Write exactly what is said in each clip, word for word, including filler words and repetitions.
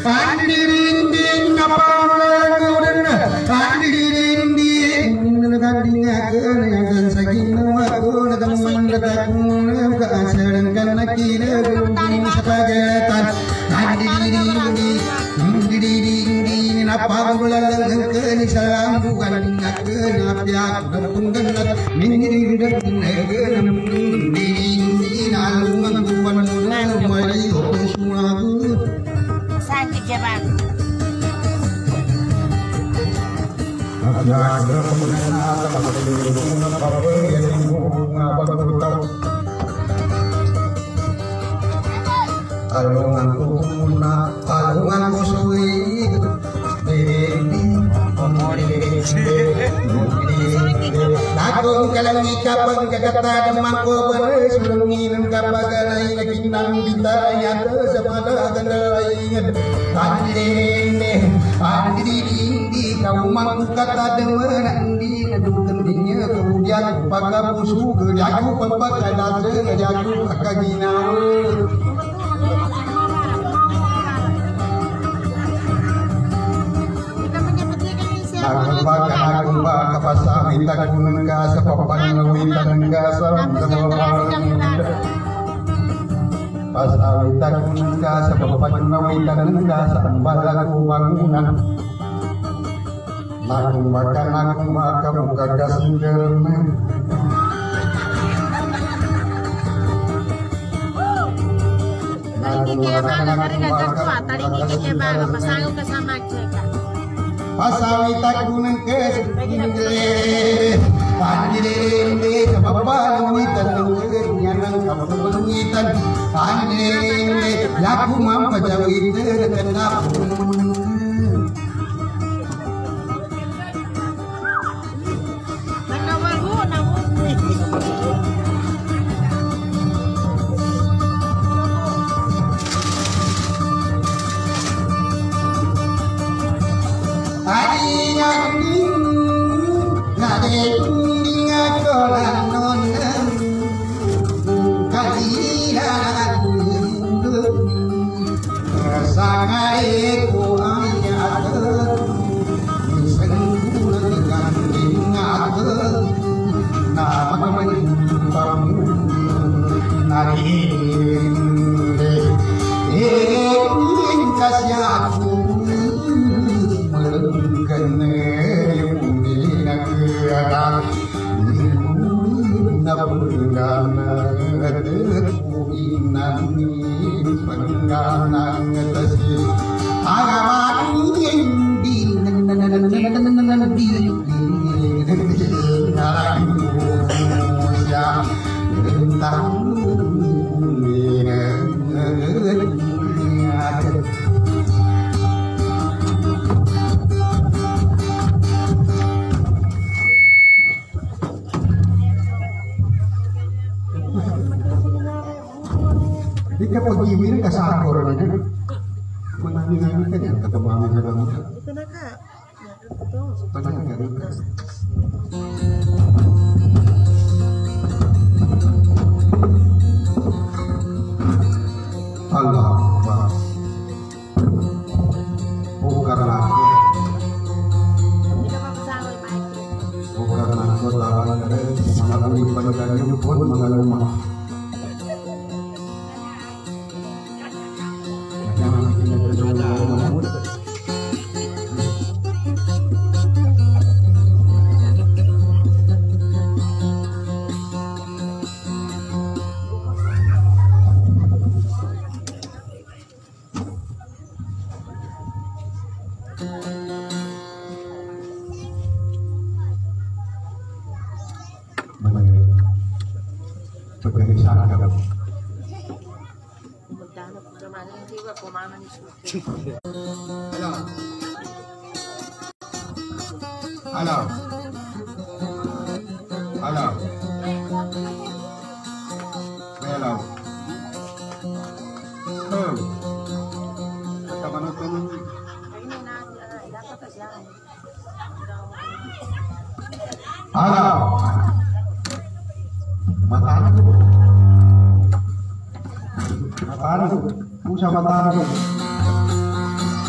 Andirinding apa udah andirinding gandinya kena yang saking aku teman dekat keasaran karena kira belum sepagatan andirinding andirinding apa bulan kena salam bukan kena piak pun kena minggu dan kena andirinding alungan bukan lalu mari semua cantik ya bang. Alungan kumuna, alungan kusui, Nakong kalangi kapag kakata mangko beres Sulungin kapaganay naginang bintaya sa malagan laingan Andirinde, andirindi kau mangkata demen andi Nadukan dinya kemudian pagapusu Jago pagpagkalasa jago kakaginaw Nagubaga nagubaga pasami tagunan ka sa papangawitan ka sa papangawitan Pasami tagunan ka sa papangawitan ka sa pambalagumangunan Nagubaga nagubaga mukagasingan Nagubaga nagubaga Pasawi tagunan ke sepingge Andirinde kapapaluitan Nyanang kapapaluitan Andirinde Yaku mampajawitan Kenapun Jika pag-ibig ka sa ako rin na manangingan ka niyan, katabangan ka lang ka. Ito na ka. Panang ka rin ka. Allah Akbar. Bukan lagi. Bukan lagi lawan dari mengalami penyegaran pun mengalami. Halo. Halo. Halo. Oh. Kata mana tuh? Halo. Matahan tuh. Matahan tuh. Usah matahan tuh.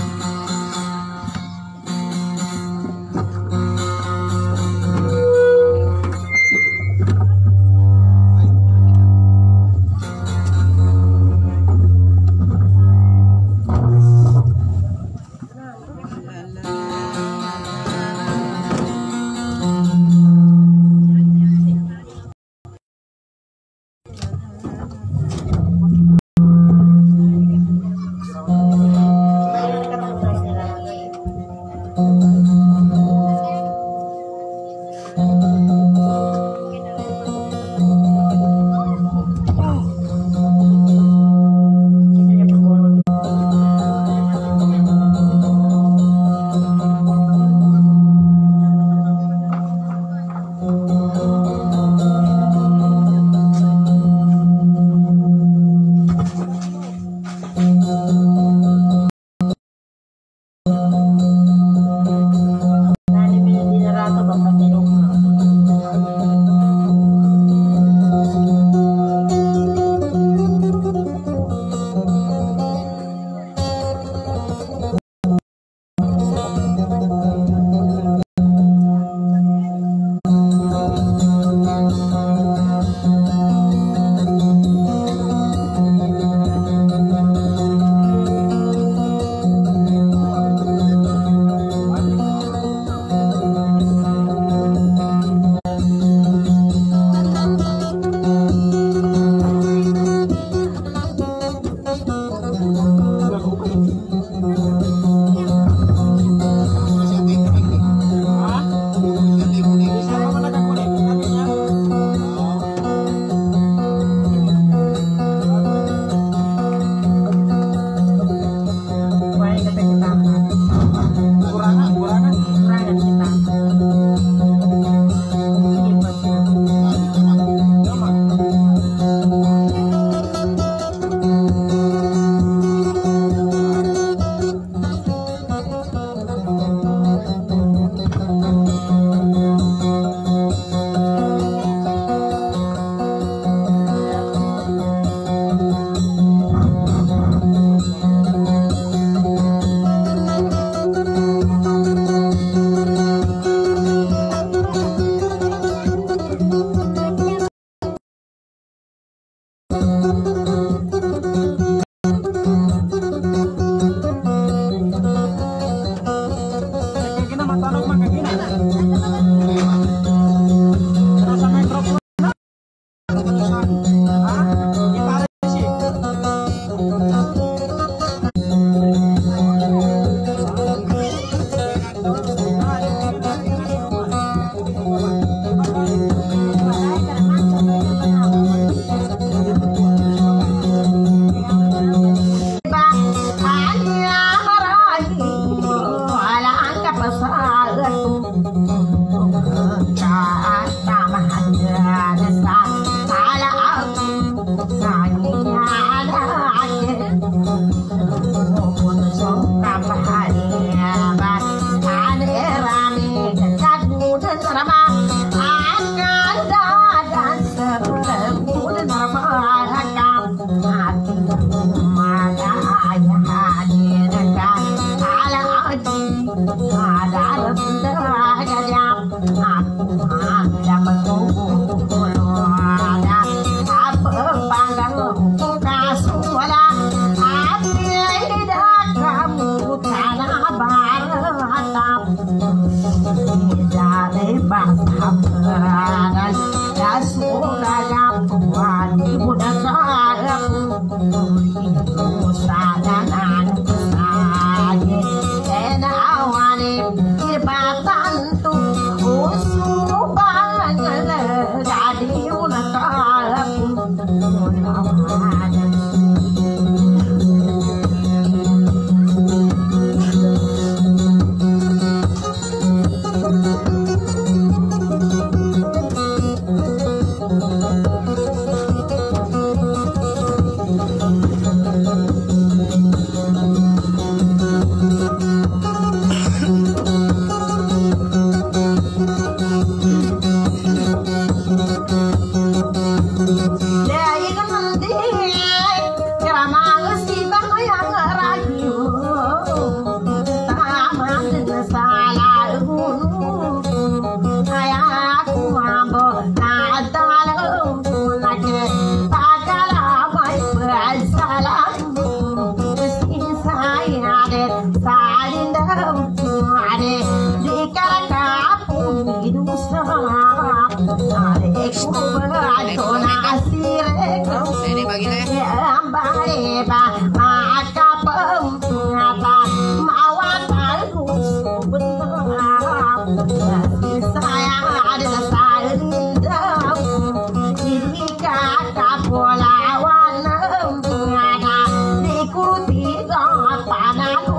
anakku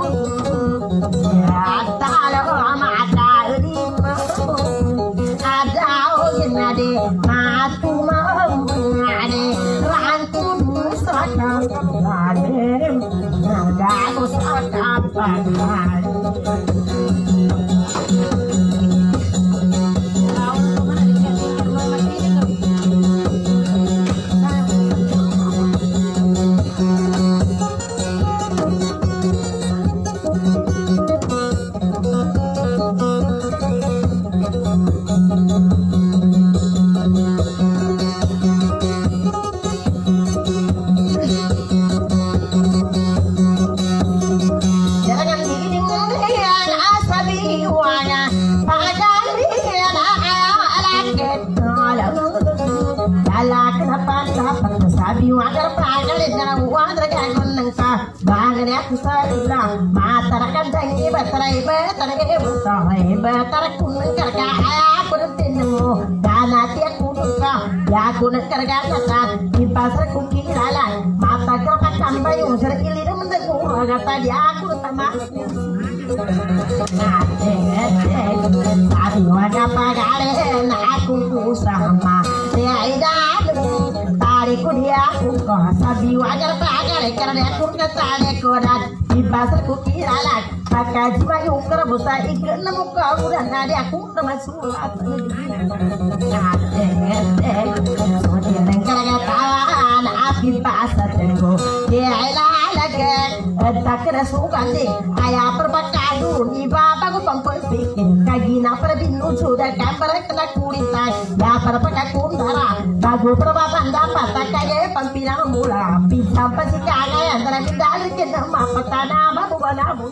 ada lama ada lima ada ojinade matu mengade rantun sakam ade ada sakam matarakan tangi batarai batarai batarai batarai kunang karga aku bertemu danati aku duka ya kunang karga kata di pasar kukiralan mata kerap sampai unsur ilir mendeku kata dia aku sama nate tadi wajah pagale aku kusama dia idah tariku dia aku kau sabi wajar pagale karena aku ketane kodan di pasar kukiralan pakai jiwa yukar busa ikan nemu kau dan ada aku termasuk apa nate soalnya nengkar kataan api pasar tenggo dia lagi tak kena suka sih ayah perbakadu ni bapa ku pampas bikin kaki na perbinu sudah gambar kena kulitan ya perpakai kundara bagu perbapan dapat tak kaya pampina mula pisang pasti kaya antara bidal kena mapa tanah babu banamu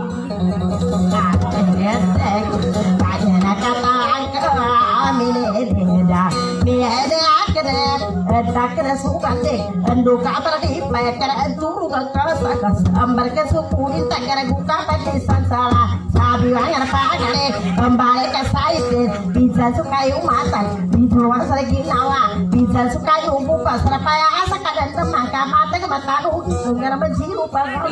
kaya nak kata angka amine beda beda kena tak kena suka sih endo kabar di payah turu kakas ambar ke supuri tagara guka pati sansara sabi wayar pagale kembali ke saitin bisa sukai umatan di luar sergi nawa bisa sukai umbu pasar paya asa kadan temangka mata ke mata ugi sungar menjiru pagal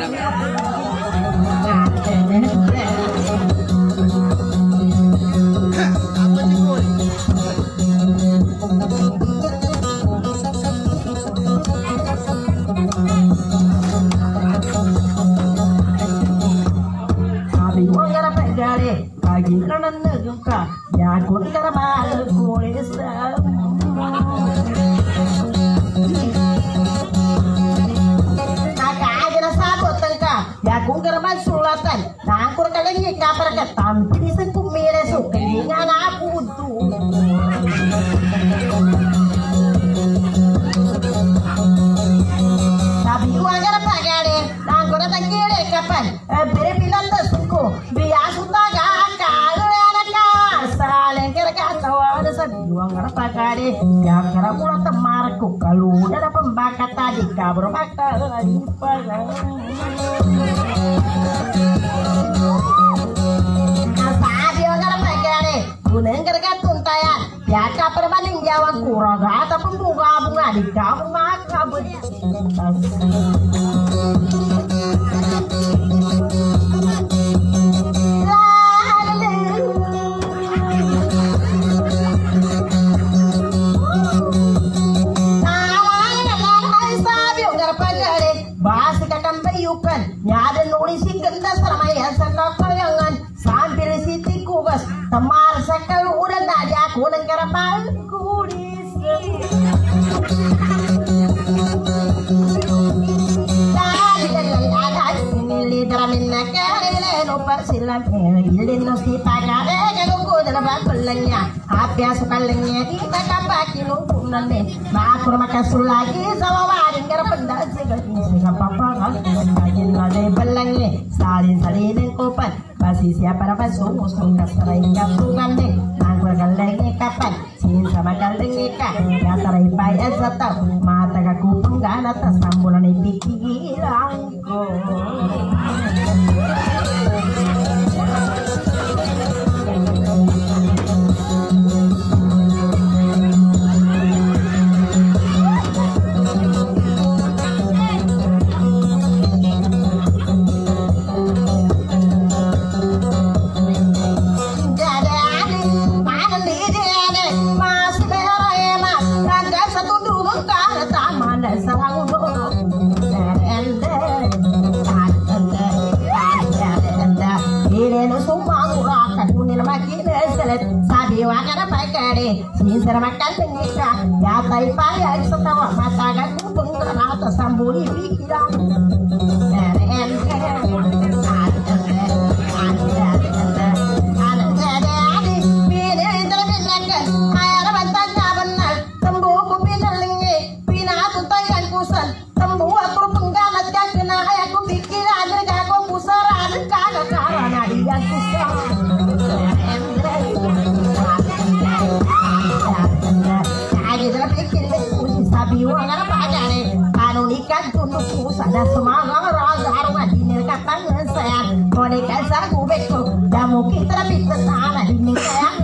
lagi kanan negara ya kun karama kulis naga aja sabot tengka ya kun karama sulatan nangkur kalengnya kapar ke tampil sekum mere sukelingan aku tuh tapi uang karapa gade nangkur tangkire kapan bere pilan suku biar sutaga buang apa kade yang kira mula temarku kalau ada pembakat tadi kabur bakal lagi pada saat dia nggak apa kade guneng kerja tuntayan ya kaper banding jawa kuraga atau pembuka bunga di kamu maka nyada nulisin genda seramaya saka kayangan sambil siti kubas temar sakal udah tak ada aku negara palku silam ilin nasi pagade galuku dalam pelengnya apya sukalengnya kita kabaki lumpunan deh makur makasul lagi sawawarin gara pendak sega sega papa kan ajin lade pelengnya salin salin kopan pasti siapa dapat sumus tunggas serai kasungan deh makur galengnya kapan sin sama galengnya ka ya tarai pai azata mata kaku penggan atas sambulan pikirangku. mengurakan kunin makin selet sabi wakana pakade sinsar makan menikah ya tai paya setawa matakan kupeng ternyata sambuli pikiran em sana semangat raga arunga dinir katang sayang kone kasar kubekku damu kita bisa sana ini sayang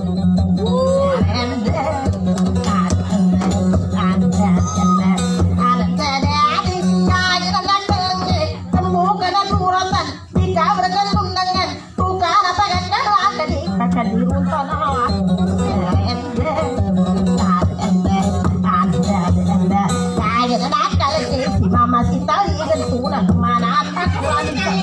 masih tali kan kuna kemana tak lagi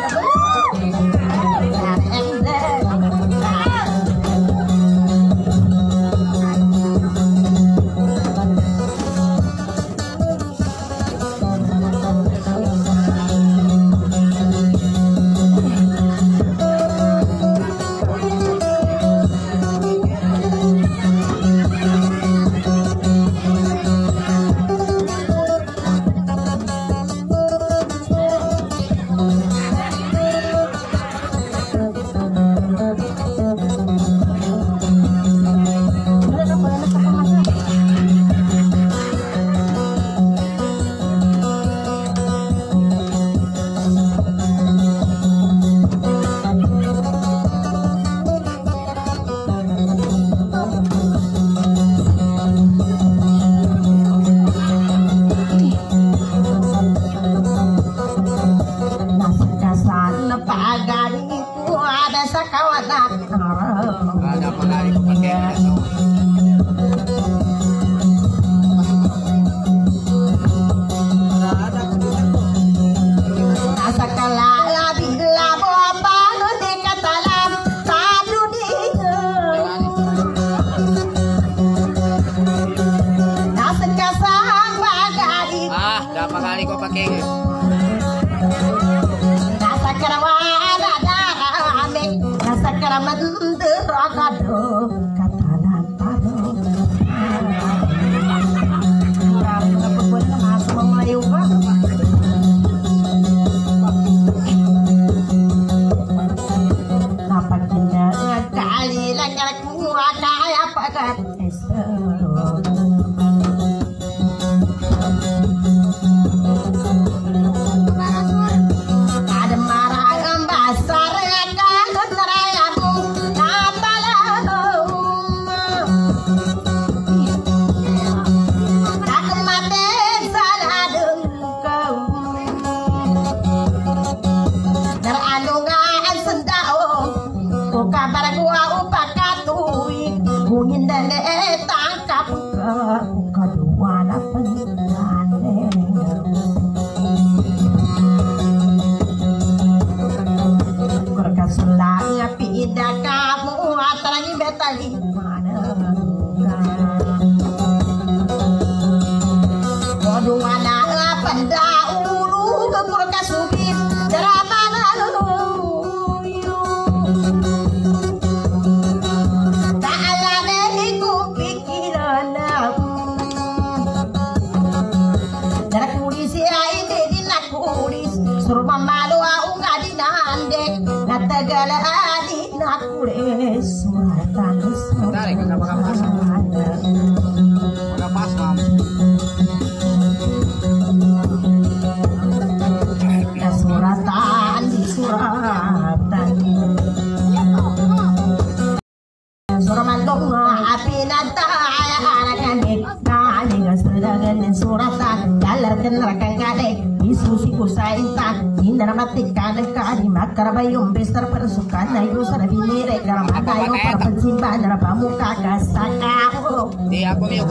Karabayong besar persukan na iyo sa nabinire karamata iyo perpensimpan na pamuka kasakao. Di ako niyo.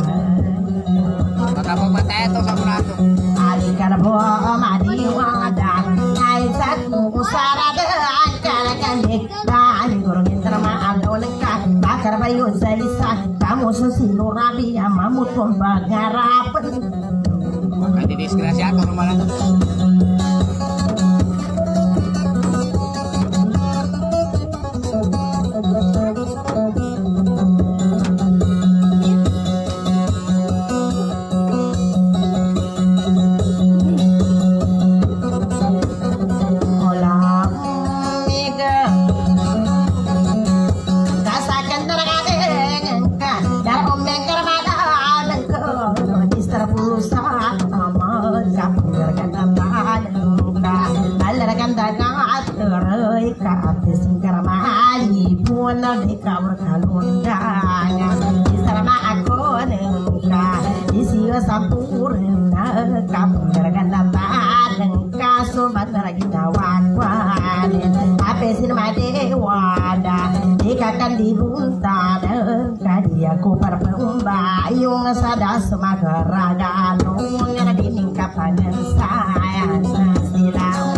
Makapagmatay ito sa murato. Ali karabo madiwada ay sa kusarada ang kalakanik na sayo zaisa kamu sesino rabi amamu tomba ngarapen Nanti diskresi aku kemarin. sada semagara nung yang diningkapan sayang silang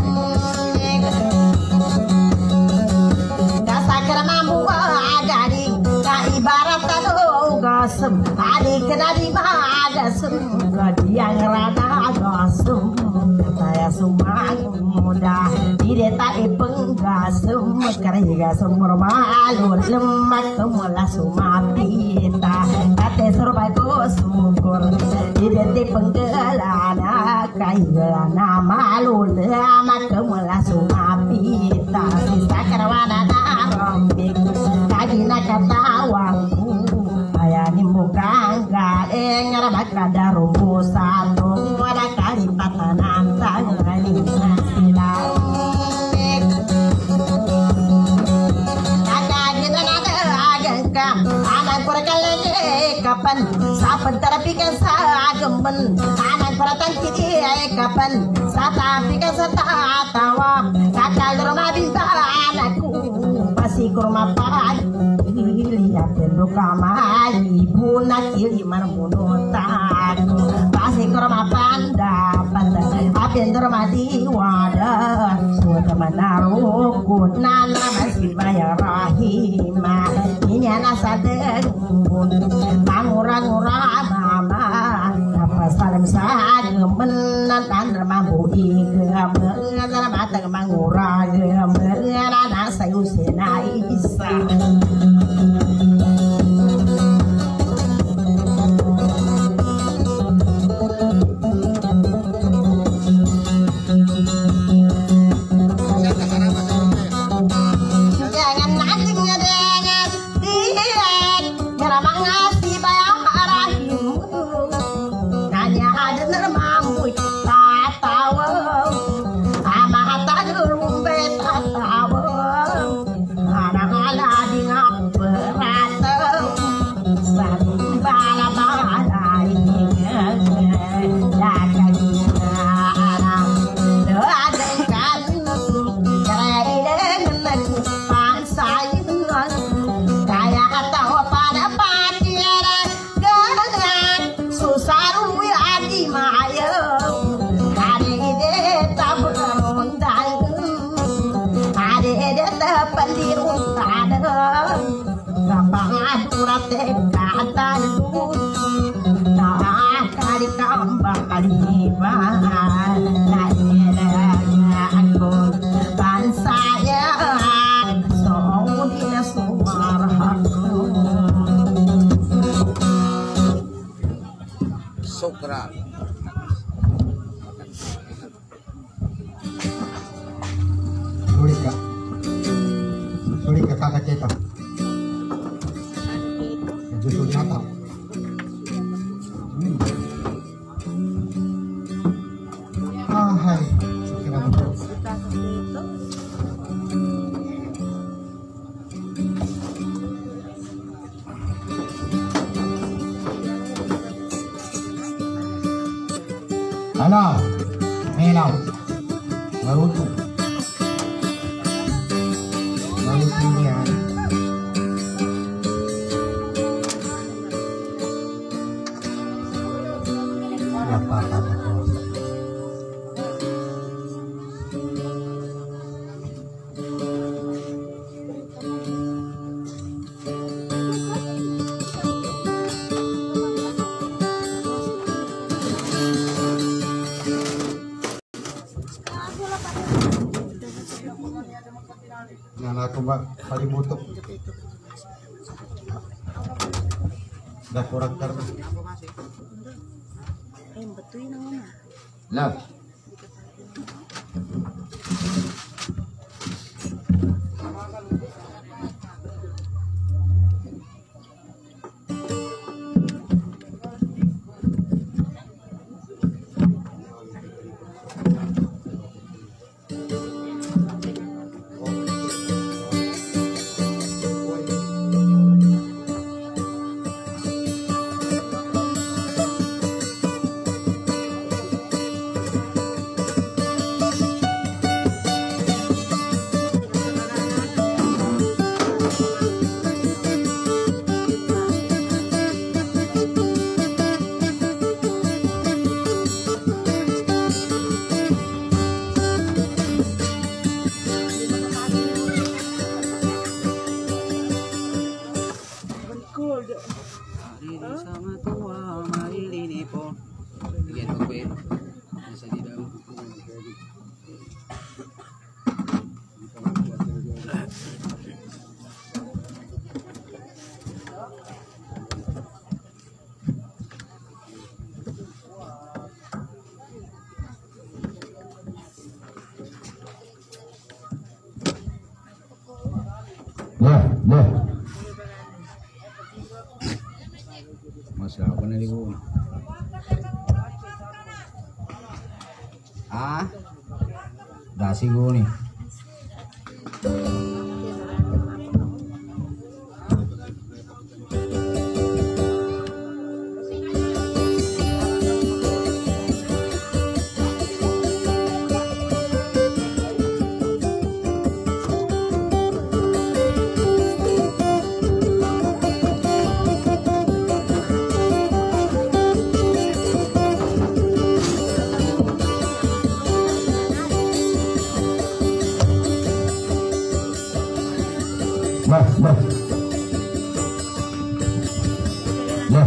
kasakar mampu agari ka ibarat tadung gasem adik kenadi magasem kadiang rada gasem saya sumang muda tidak tak penggasem karya gasem bermalu lemak kemula sumapita kate surbago syukur tidak penggelana kaigana malu lemak kemula sumapita sisa karawana narambik kagina katawangku ayah nimbukang gaeng ngarabat kada rumusan ada kalipatan antang ngalina silang kapan sapan terapikan sa gemben anak peratan kiki kapan sa tapikan sa tawa kakal rumah bintang anakku masih kurma pagi lihat luka mai ibu nak kiriman munutan masih kurma panda panda apen rumah di wadah sudah menaruh nana masih bayar rahimah ini anak sadar mangurang-urang mama apa salam sagemen tandar mampu igemen matang mangurang gemen anak sayu senaisa Sukra. Sulit kak, sulit kak kakak cetak. Justru nyata. Hmm. Ah, hai. Kenapa? Halo, Melau, Naruto, Naruto ya. Siapa kata kau? Yang aku mbak kali butuh. Dah kurang karena. Lah. Sama tua mari ini po. Lihat aku ya. Bisa di dalam buku. Dah, dah. Masih apa nih bu? Ah, dasi gue nih. Dah, dah. Dah.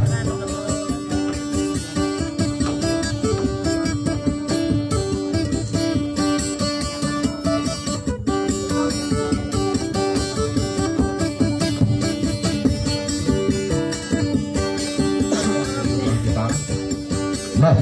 Dah.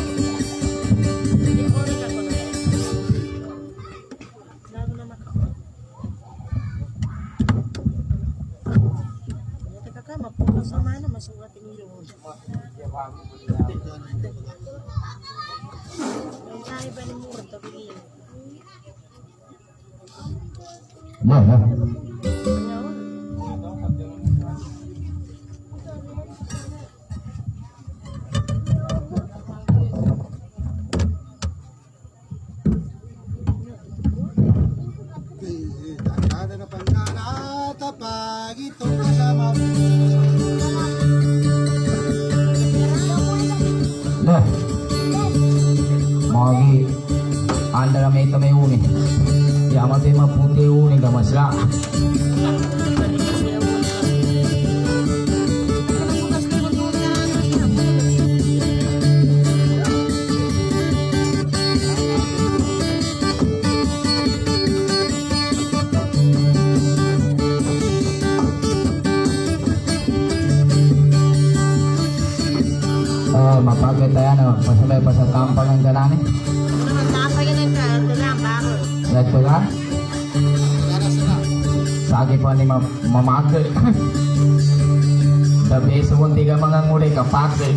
Dah, dah. Dah. Magi anda may ito may uni. Yaman tayo maputi uni ka masla. Oh, mapakai tayo na pasabay pa sa tampang ng ganani. Ito ka? Sagi pa ni mamagay. Sabi sa kundi ka mga nguli ka pagay.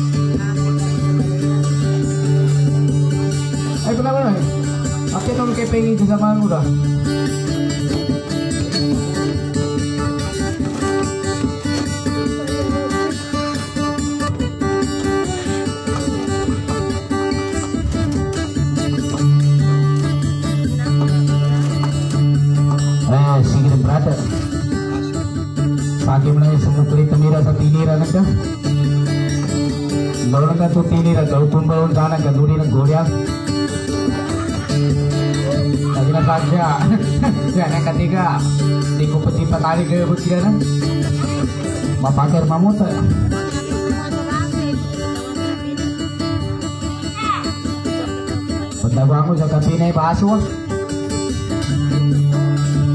Ay pala ba? Akin nung kipingin sa mga ngula. Eh, sige na brother. Pagi mo na yung sumukli tumira sa tinira na ka. Lolo ka to tinira, gautong balon sana ka duri ng goryang. Lagi na sadya. Yan ang katiga. Di ko pati patali kayo po siya na. Mapakir mamuta. Pagdawa mo sa kapinay baso.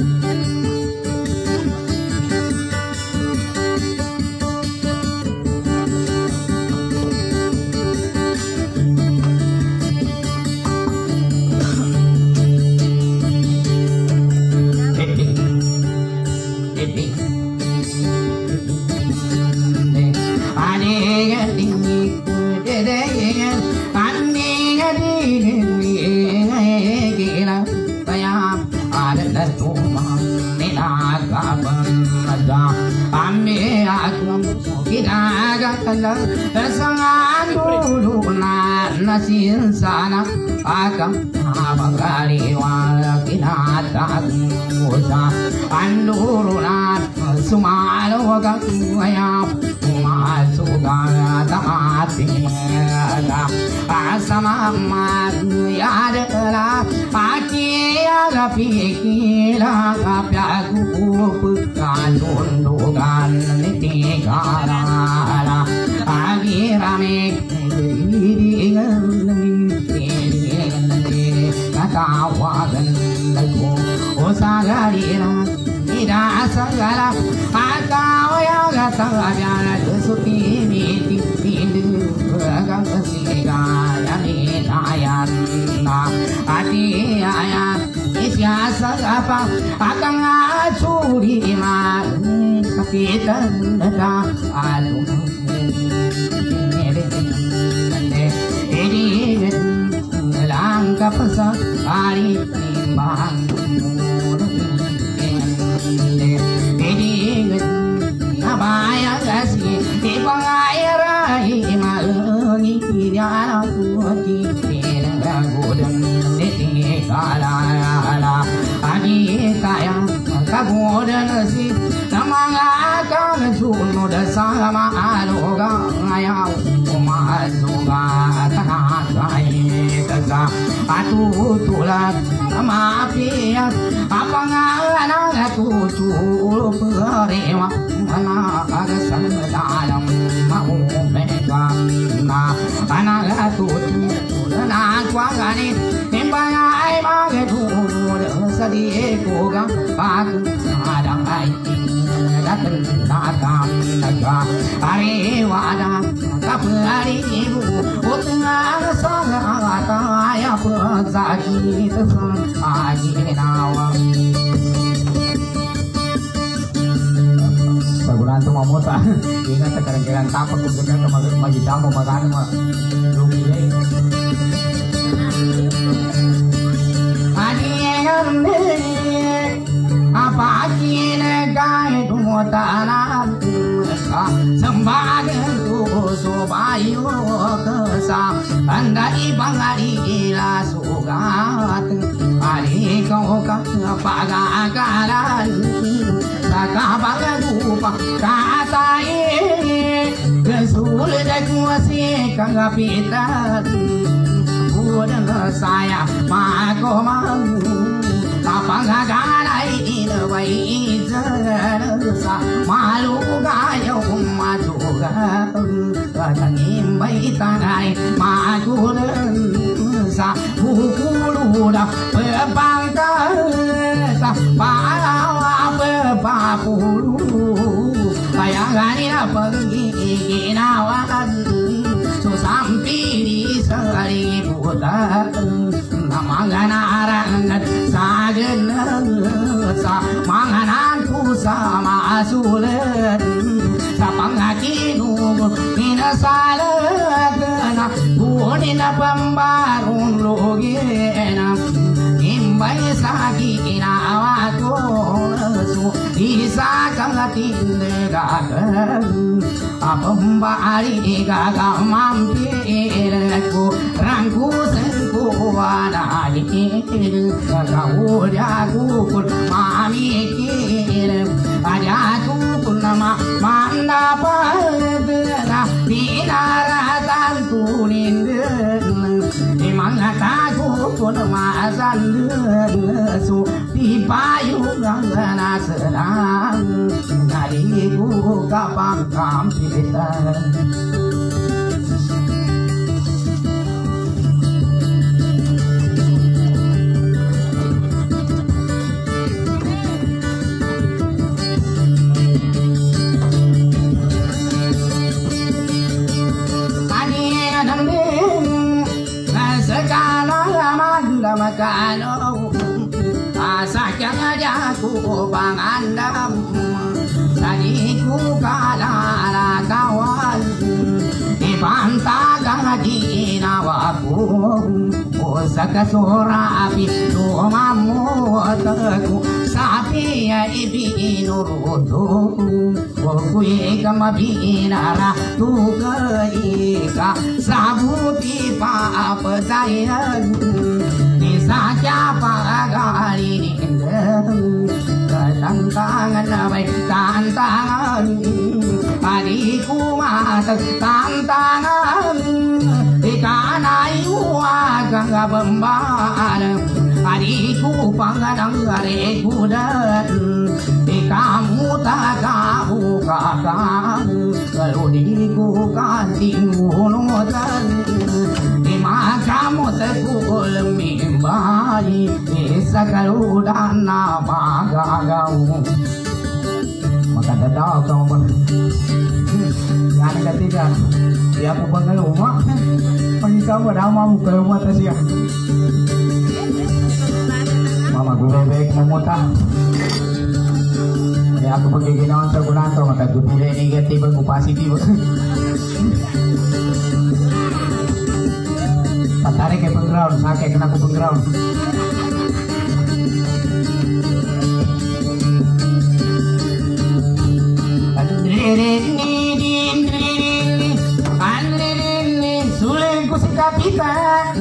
tumang ninagabanda Ami aku kinagakala Sangan dulu na nasinsana Akang abangkaliwa kinatagusa Anduro na sumalo kang ngayap Umasuka tamating Asama yadala Aki agapikila Kapyaku pagkandundugan Nitikarala Agirame Katawagan Lago Usagalira Ida sagala Akawaya Gatagana Suti Miti Tindu Agang Kasiga Yani Ayan Ati Ayan Isya Sagapa Akang Acuri Ma Kapitan Da Alung Edi Langka Pasa Ari Timbang Edi Nabaya Kasi Ibang Ayara Imalungi Yana Kuati Pinagagudan Niti Kalala Adi Kaya Kagudan Si Namanga Kang Sunod Sama Aloga Ayaw Umazuga Tanakay Kasa Atutulat Mapiat Apangalan Atutul Perewa Anakagasang Dalam Maumekam Anagatutul Nakwagani Impangay Magetul Sadikoga Pag Adang Aiting Datan Datam Naga Arewada Kapari Ibu Utnga Saga Ataya Pazaki Tasang Ajinawa Saguran tu mamota ingat sekarang-karang tapak kumpulkan ke majid damu makan mah rugi deh Adiyan apa kini kaya tumutanam sembadan tu sobayu kesam anda ibang adila sugat ari kau kapagagalan Sakabalupa katai kesulit kuasi kagapitan udan saya makomang kapagagalai inawai jersa malu gayo majuga kadangim bai tanai magulan sa bukuluda pepangka Palawa Papulu Kayanganina Pagiginawan Susampiri Saributan Namanganarangan Sagenan Sa Mangananku Sama Sulan Sa Pangakinu Inasalag Bunina Pambarun Lugina Imbay Sagi Inawa Su Isa Kangatindagan Apambari Gaga Mampirku Rangku Senku Wanai Kagaudia Gukul Mami Kir Ada Gukul Nama Manda Padana Dinaratan Tunindan Imangataku Pun Mazan Su Pipayung Gana Serang Nariku Kapam Kampitan Magano asakang ajaku pangandam saniku kalala kawan ipantagang ginawaku usaka surapi tumamu teku Mabia ibi inurutu Wakui kamabi inara Tuka ika Sabuti pa pezayan Nisa siapa kali nindeng Tantangan baik tantangan Adikku mata tantangan Ikan ayu agang pembahan Adikku pangadang gareku dan kamu tak kamu kakak Kalau diku kantingmu notan Di makamu sekul mimbai Bisa kalau dana pagagau Maka dadah kau Yang ketiga Ya aku panggil rumah Panggil pada mamamu ke rumah tasya Mama gue bebek memutah Ya aku pergi ginawan sa bulanto maka gue pula negatif aku positif Patarik ke pengground sakit kena aku pengground Sulengku si kapitan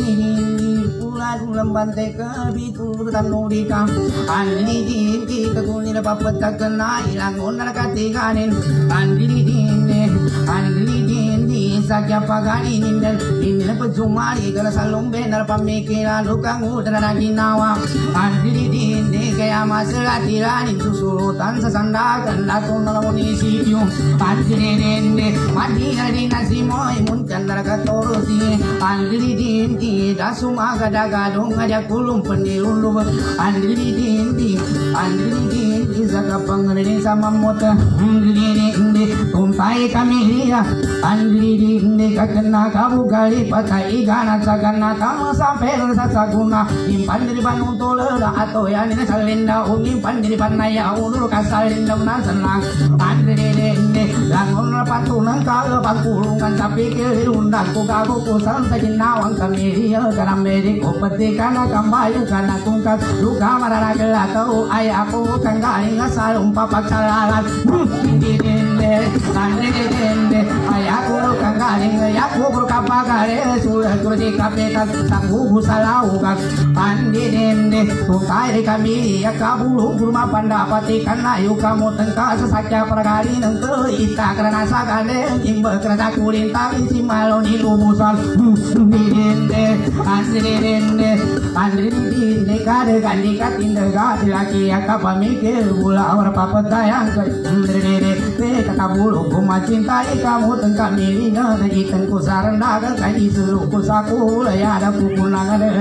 Lembante kebitur tanurika Andini dinti kekunil papetak kena ilang unar katiganin Andini dinti Andini dinti sakya paganin dan Indil pecumari kala salung benar pemikiran lukang udara na ginawa Andini dinti kaya masalatiran susurutan sa sandakan Latong na munisipyo Andini dinti Madinga di nasimoy muncandar katorosi Andini dinti dasumagadaga Ngajak kulung penilulu andiri dindi andiri dindi zaga pangani sama mota andiri dindi tumpai kami liya andiri dindi kakena kabu gali pakai gana sagana kamu sampai rasa saguna impan diri banung tolela atau ya ini salinda umimpan diri panaya ulur kasalinda nasenang andiri dindi langun patulang kalau pangkulungan tapi kelundang ku kagu kusal sajinawang kami liya karena mediku peti karena kambayu karena tungkas luka marana gelatau ayahku kan galing asal umpapak salalan dinde ande dinde ayahku kan galing ayahku berkapagare sudah kurdi kapetan sanggup salau kan ande dinde tungkai kami ya kabulu kurma pandapati karena ayu kamu tengka sesakya perkali nengke ita karena sagale imbe kerja kulintang isi maloni lumusan dinde ande dinde Andri di kade gandi katinda gadi laki akapa mikir gula awar papatayang ke Andri de kata bulu kuma cintai kamu tengkap milina ikan ku saranda kai seru ku saku ya ada kukunang ada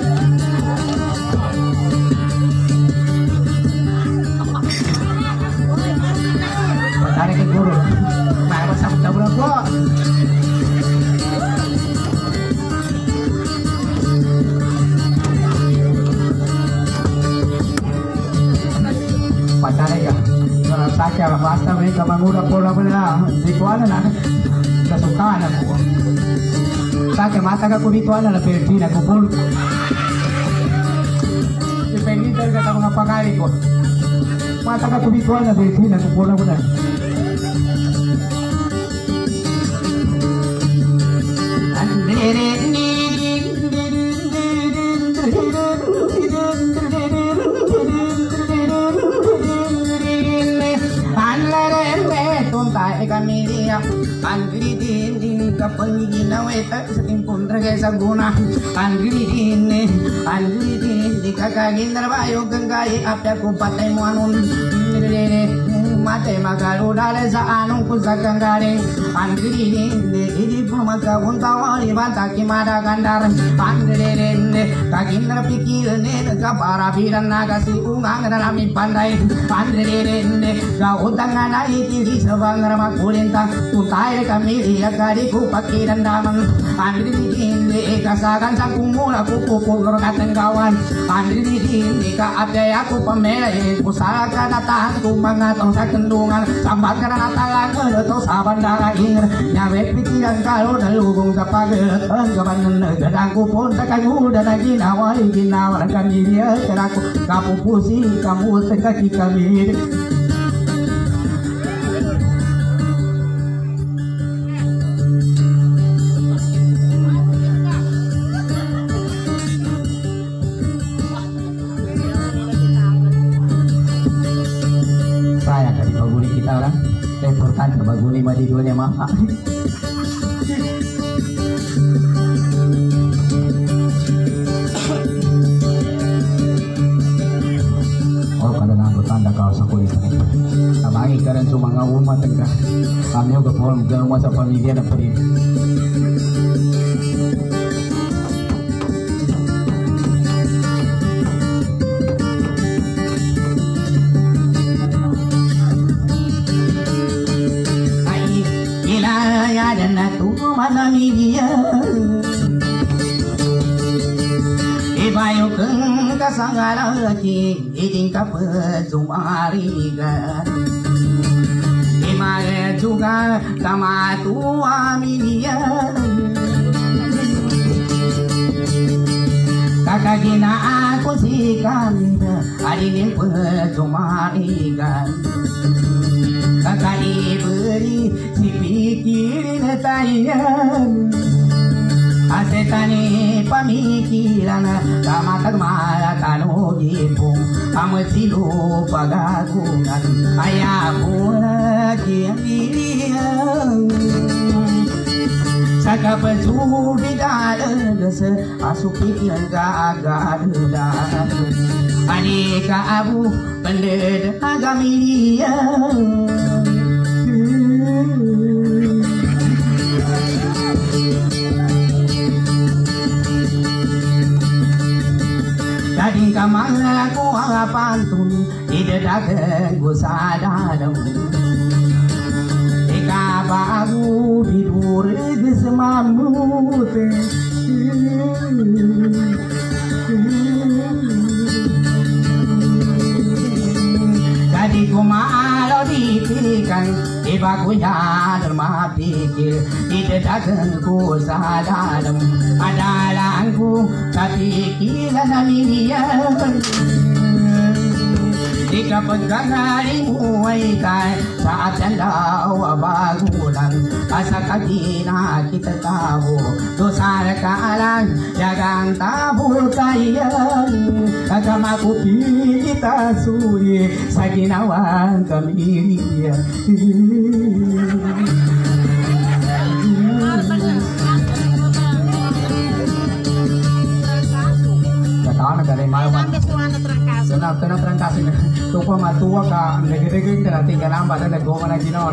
tarik ke guru mau sabda berapa Patarik ya, kalau sakya basta mereka mengudah pola benar, ritual na kesukaan aku. Sakya mata aku ritual na pergi aku pun. Depende dari kata mengapa kali ko. Mata aku ritual na pergi aku pola benar. Kami dia andri dini kapangigina weta setimpun rage saguna andri dini andri dini kakagin darbayo ganggai apya kupatai muanun mate magalu dale sa anong kusagang galing andri dini idi pumaka untawali bantaki mada gandar andri dini kagindar pikir ne kapara bidan nagasi ungang nami pandai andri dini gautangan ai tiri sebangar kulintang tuntai kami lihat kadiku pakiran damang andri dini kasagan sangkung mula kuku kulur kateng kawan andri dini ka abjay aku pemele kusaka datang ku mangatong sakit tendungan sambat karena tangan atau saban darah ingin nyawe pikiran kalau dalugong sa pagatan kabanan nagdadangko po sa kayuda na ginawa ginawa ng kami niya karako kapupusi kamu sa kaki kami. Importante baguni madidunya mama. Oh kada nanggo tanda kau sa kulit. Tabangi ka rin sa mga umat ka. Kami yung kapol gano'n sa pamilya na pari. Ibayo keng kasangalaki iding kapazumarigan Imare juga kamatu amilian Kakagina aku si kamida ading pazumarigan Kakak beri si pikirin tayan Asetani pamikiran kamatag malatano gipong amasilo pagagungan ayapo na kiyang sa kapasubidalan sa asupikyan kaagadalan ani kaabu panded agamilian Dading kamang ko ang pantun idadagan ko sa dalam Ikabago bidurig sa mamute Dadi ko maalaw ditikan Iba ko yan mapikir idadagan ko sa dalam Adalaan ko sa pikiran na miliyan Di kapag kanaring uway ka sa atalaw bagulan Asa kadina kita tao Dosar ka lang yagang tabul kayan Kagamakupi kita suri sa ginawang kamiliyan Katawa na ganay mayaman Senap tenang terangkasin Tupa matua ka Nagirigig ka natin ka namba Na nagoma na ginoon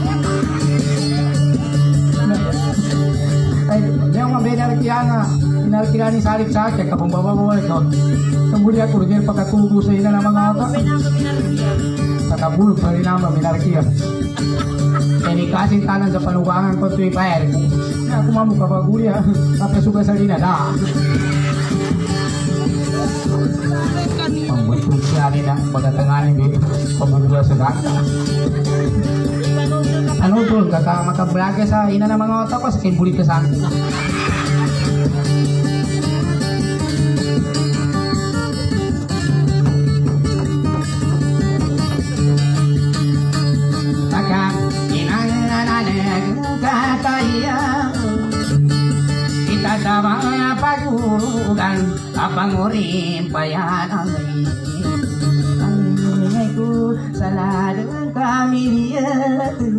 Ay, yung mga binarkiya nga Inarkiya ni Salip sa akin Kapang bababawa ito Samuli ako rin yung pagkatubo sa ina ng mga otak Sa kabulog pa rin naman binarkiya Ini kasing tanan sa panuwangan ko tuwi pa eh Ako mamuk kapaguli ha Kapasuga sa ina da Membuat siya rin ang pagkatanganin din Pagbubuga sa gata Ano po, kaka makabraga sa ina ng mga otak ko Sa kinbulit ka sa akin Kaka inananalag kataya Kita tabang pagurugan Apangurin payanang Ay ko sa ladang kamilian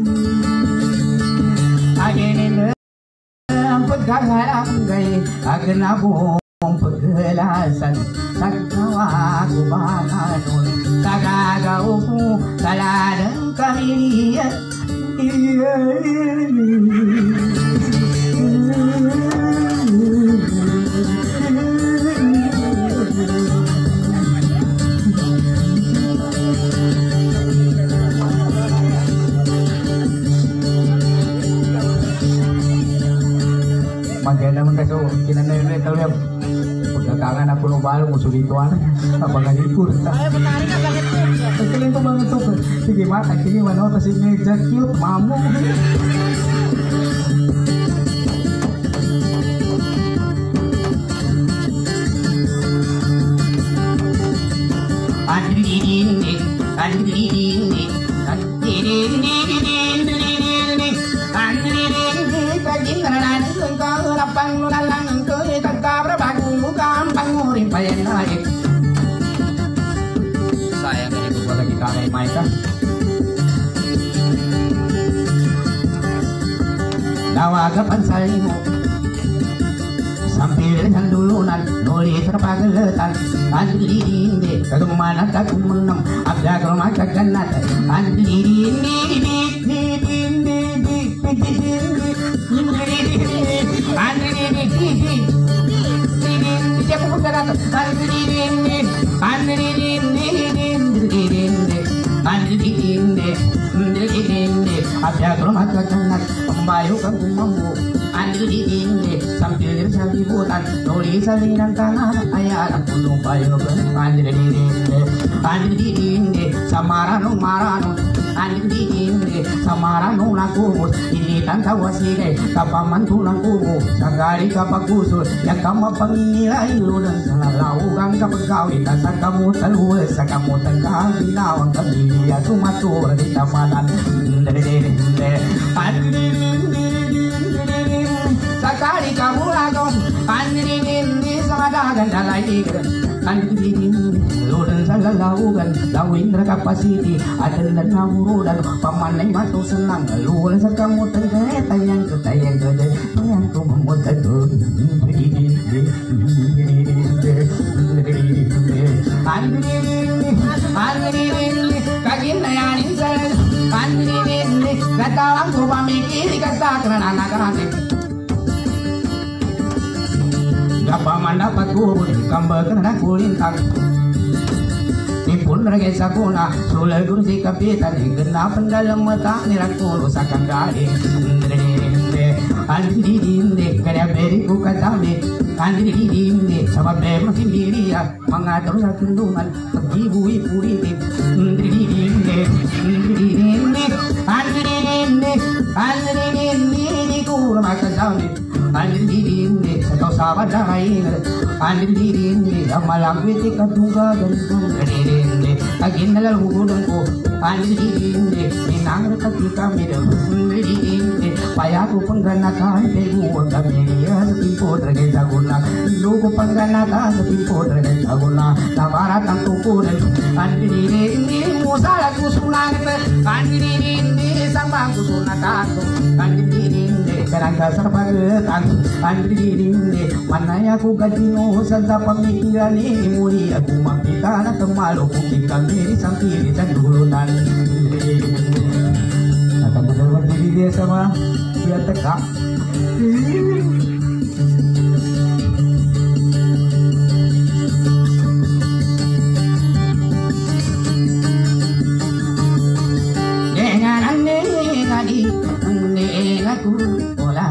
Aginin ang pagkakalangay Agan akong paggalasan Sa gawa ko ba nun Sa gagaw ko sa ladang kamilian Maganda naman kaso, kinanay-nay tawag pagkakangan ako ng balong, musulituan, kapag nalipur. Ay, matari ka, bakit po? Pagkaling ko mga ito, Sige mata kini mano kasi medyo cute mamu. Andrini andrini andrini andrini kajing kanan kau lapang lalang kau kakak berbang bukan pangurin payen naik. Sayang ini buat lagi kali main kan. Dawa kapan salimu sambil dengan dulunan nuli terpageletan andri dindi kagumana kagum menang abda rumah kaganat andri dindi dindi dindi dindi andri dindi dindi siapa bukan andri dindi andri dindi dindi andri dindi andri dindi abda rumah kaganat pembayu kagum mampu andri dindi sambil sabibutan nuli salinan tangan ayat pulung payo andri dindi andri dindi samaranu maranu andri dindi samaranu nakumus ini tanta wasile kapaman tulang kubu sagari kapakusul yang kamu pangilai ludan salalau gang kapagawi dasar kamu terluas kamu tengah binawang kebiaya sumatur di tamadan andri dindi andri dindi sakali kamu lagom andri dindi samadagan dalai andri dindi ludan salalaugan lawindra kapasiti adan dan namurudan pamanai matu senang ludan sakamu tengah tayang ke tayang ke tayang ku memutar andri dindi andri dindi andri dindi kagin nayanin sal andri dindi katalang ku pamikir kata kerana anak-anak Gapa mendapat kubur kambal kena kulintang Tipun raga sakuna Sula kursi kapitan Igena pendalam mata Nirangkulu sakang gari Andri dindi Kaya beri ku katami Andri dindi Sama bema simbiria Mengatur sa kendungan Ibu-ibu ditip Andri dindi Andri dindi Andri dindi Andri dindi Di kurma katami andri dindi atau sahabat lain andri dindi amalang witi katunga gantung andri dindi agin nalal hugudangku andri dindi inang kaki kami andri dindi payaku pengganatan pegu kami dia sepimpo terkait saguna lugu pengganatan sepimpo terkait saguna nabaratan tuku dan andri dindi musalah kusunan andri dindi sambang kusunatan andri dindi kerangka serpagetan andri dindi manaya ku gadino santa pamikiran ini muri aku mampita na kemalu kukikan diri sampiri dan dulunan akan benar diri dia sama dia tekak dengan ane ngadi ane ngaku olah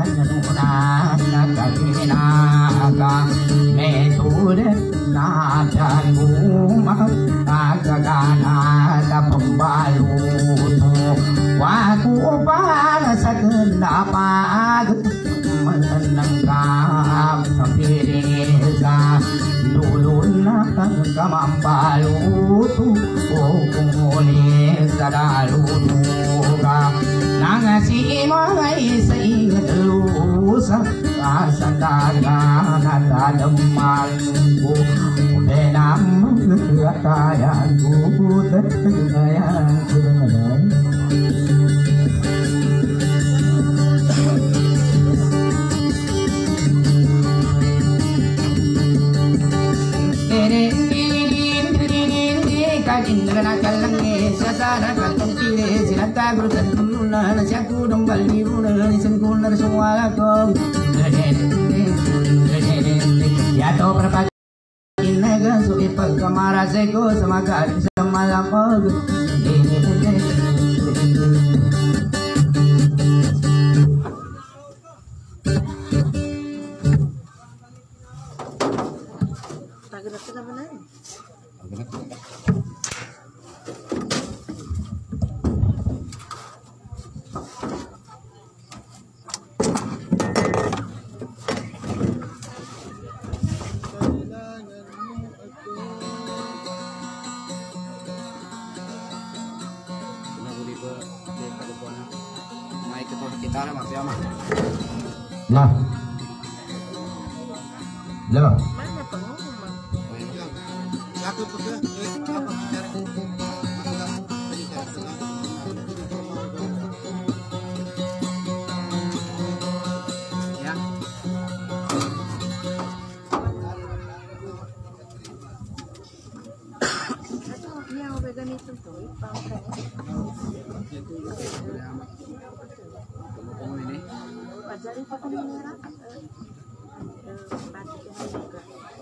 naga metode nadan rumah agagana da pembalut waku para sakendapa menenangkan sampireza luluna kamambalut okungone sadaluduga nangasi mai seingat lusa asandaga nadadamangku benam kekayaanku kekayaanku Indra kalange sasara katung kire silata guru tanuna nasyaku dombal diruna nisanku narsumala kong ya to perpagi naga suit pagkamara seko samaga samalapag Tagerak kita benar. Kita na magsama. Lah. Lah. Mana pengumuman? Aku tuh ke apa bicara ya. Yang vegan itu tuh pangkat. Kamu ini Pajari pakai merah. Batiknya juga.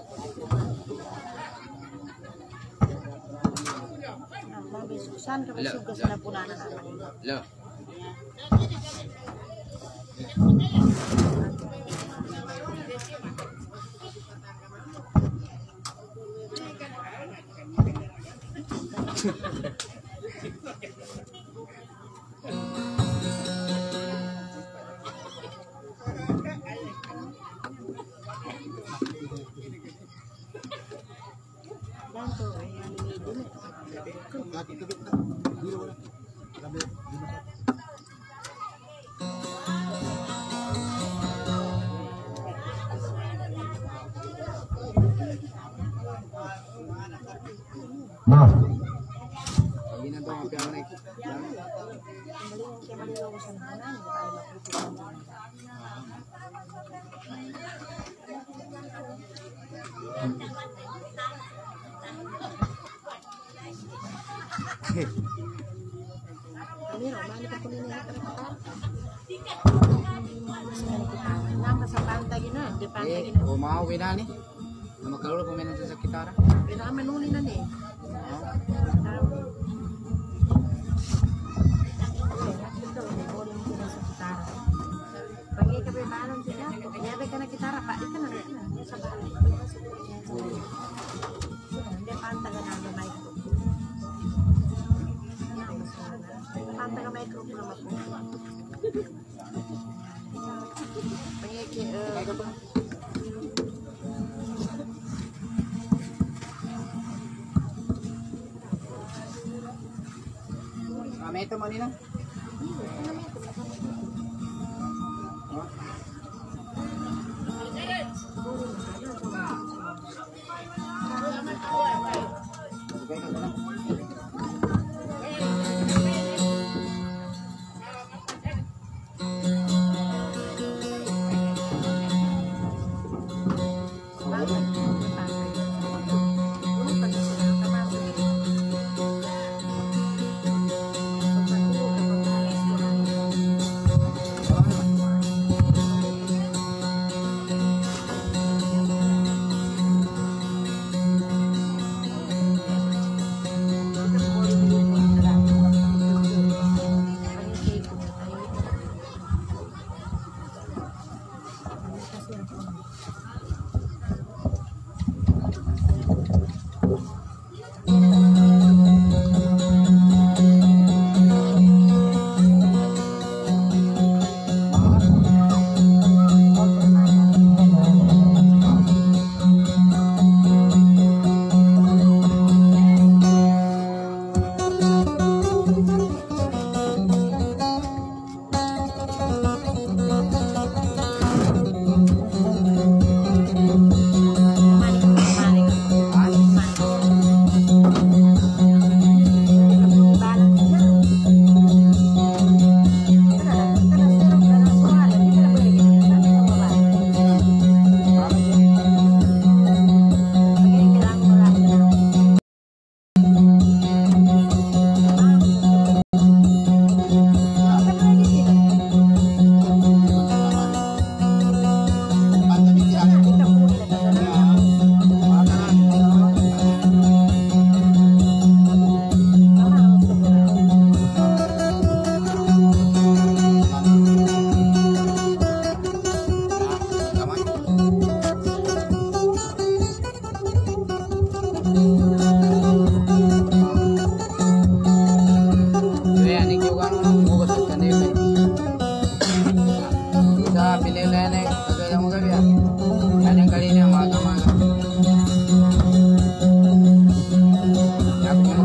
Nah, besusan kalau suka sana pun anak. lo. Dan tuh yang ini dulu. Nah. Lagi nanti ngopi apa nih? Kembali kembali lulusan mana nih Pak Ibu? Ini rumah ini ketemu ini nambah sa pantai gini, di pantai Eh, gini. oh mau beda nih. Nama kalau pemain sa sekitar. Kita menuli na nih. Pagi kebebalan sila, kaya ka na kitara pa, ito na rin. Sa bahay. Hindi panta ka na may group. Panta ka may group naman po. Pagi eh Kami ito mo nila.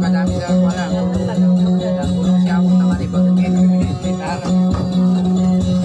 Wala. Dan puno siya akong naman ipagkakit.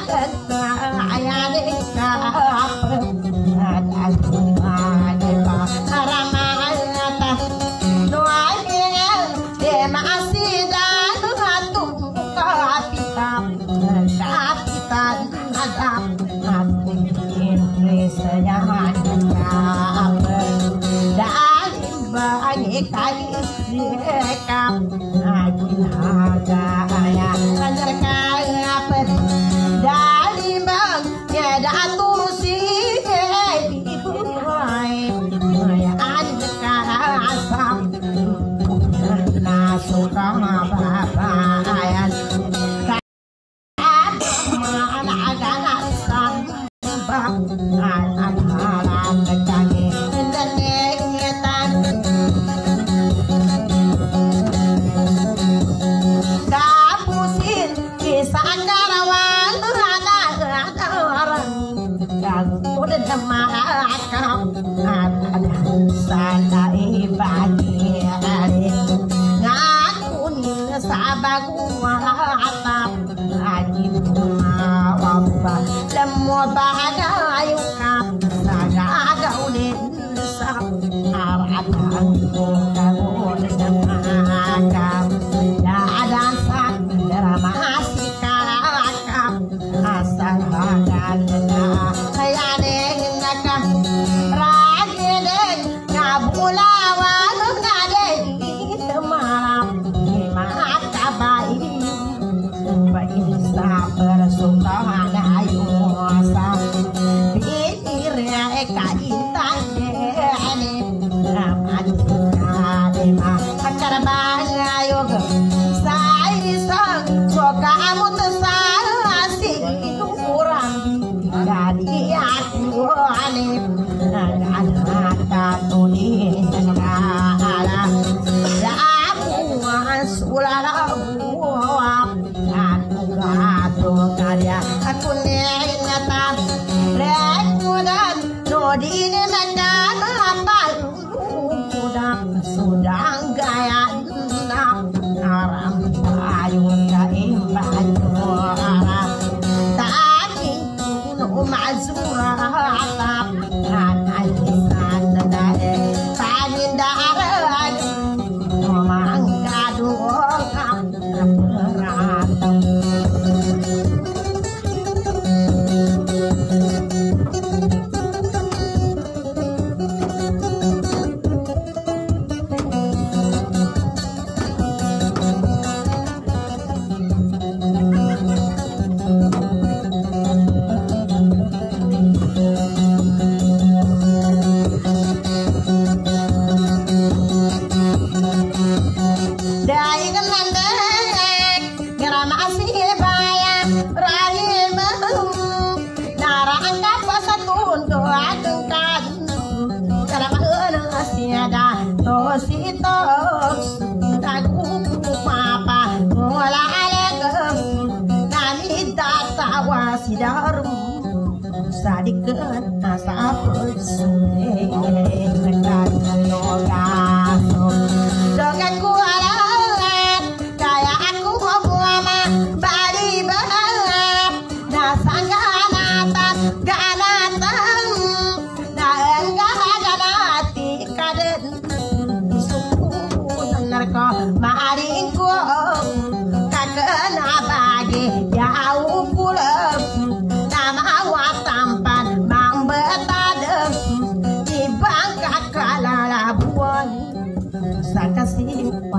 Sakasi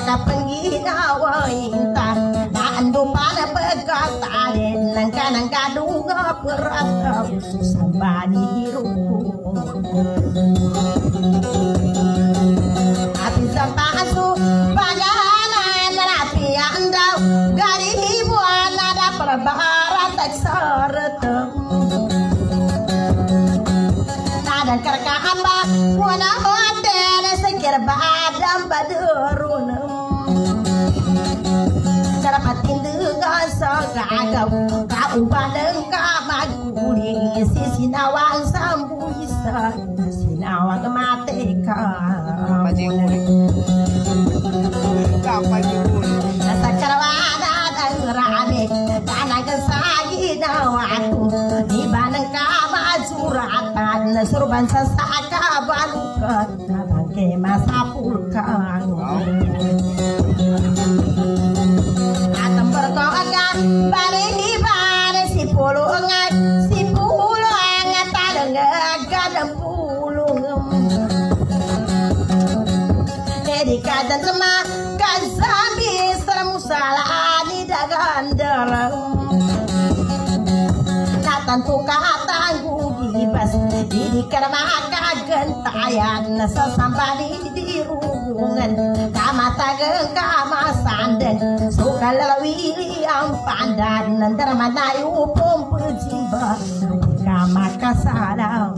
kapenginawa intan dan dupa na pagkatarin ng kanang kadunga perat susambani hiruku atin sa paso paganan rapi andaw gari hibuan ada perbarat tak saretem nadan karkaan ba wana hotel sekir badam badurunam karapatin dengan sagagaw kaubalang kamaguli sisinawang sambuisa sinawang mateka nasa karawanan ang rami tanang kasaginaw ako iba ng kamazuratan nasurban sa sakabalukat nabangke masapulkan atang berkokan bari-bari si pulungan si pulungan talengag kadang pulung dedikadan sama kazabi seramusalani dagan darang natantu katanggu gibas didikan maka gentayan sesambani di hubungan kamatagang kamasandeng suka lalawi ang pandan nandar manayu pom pejimba kamakasalam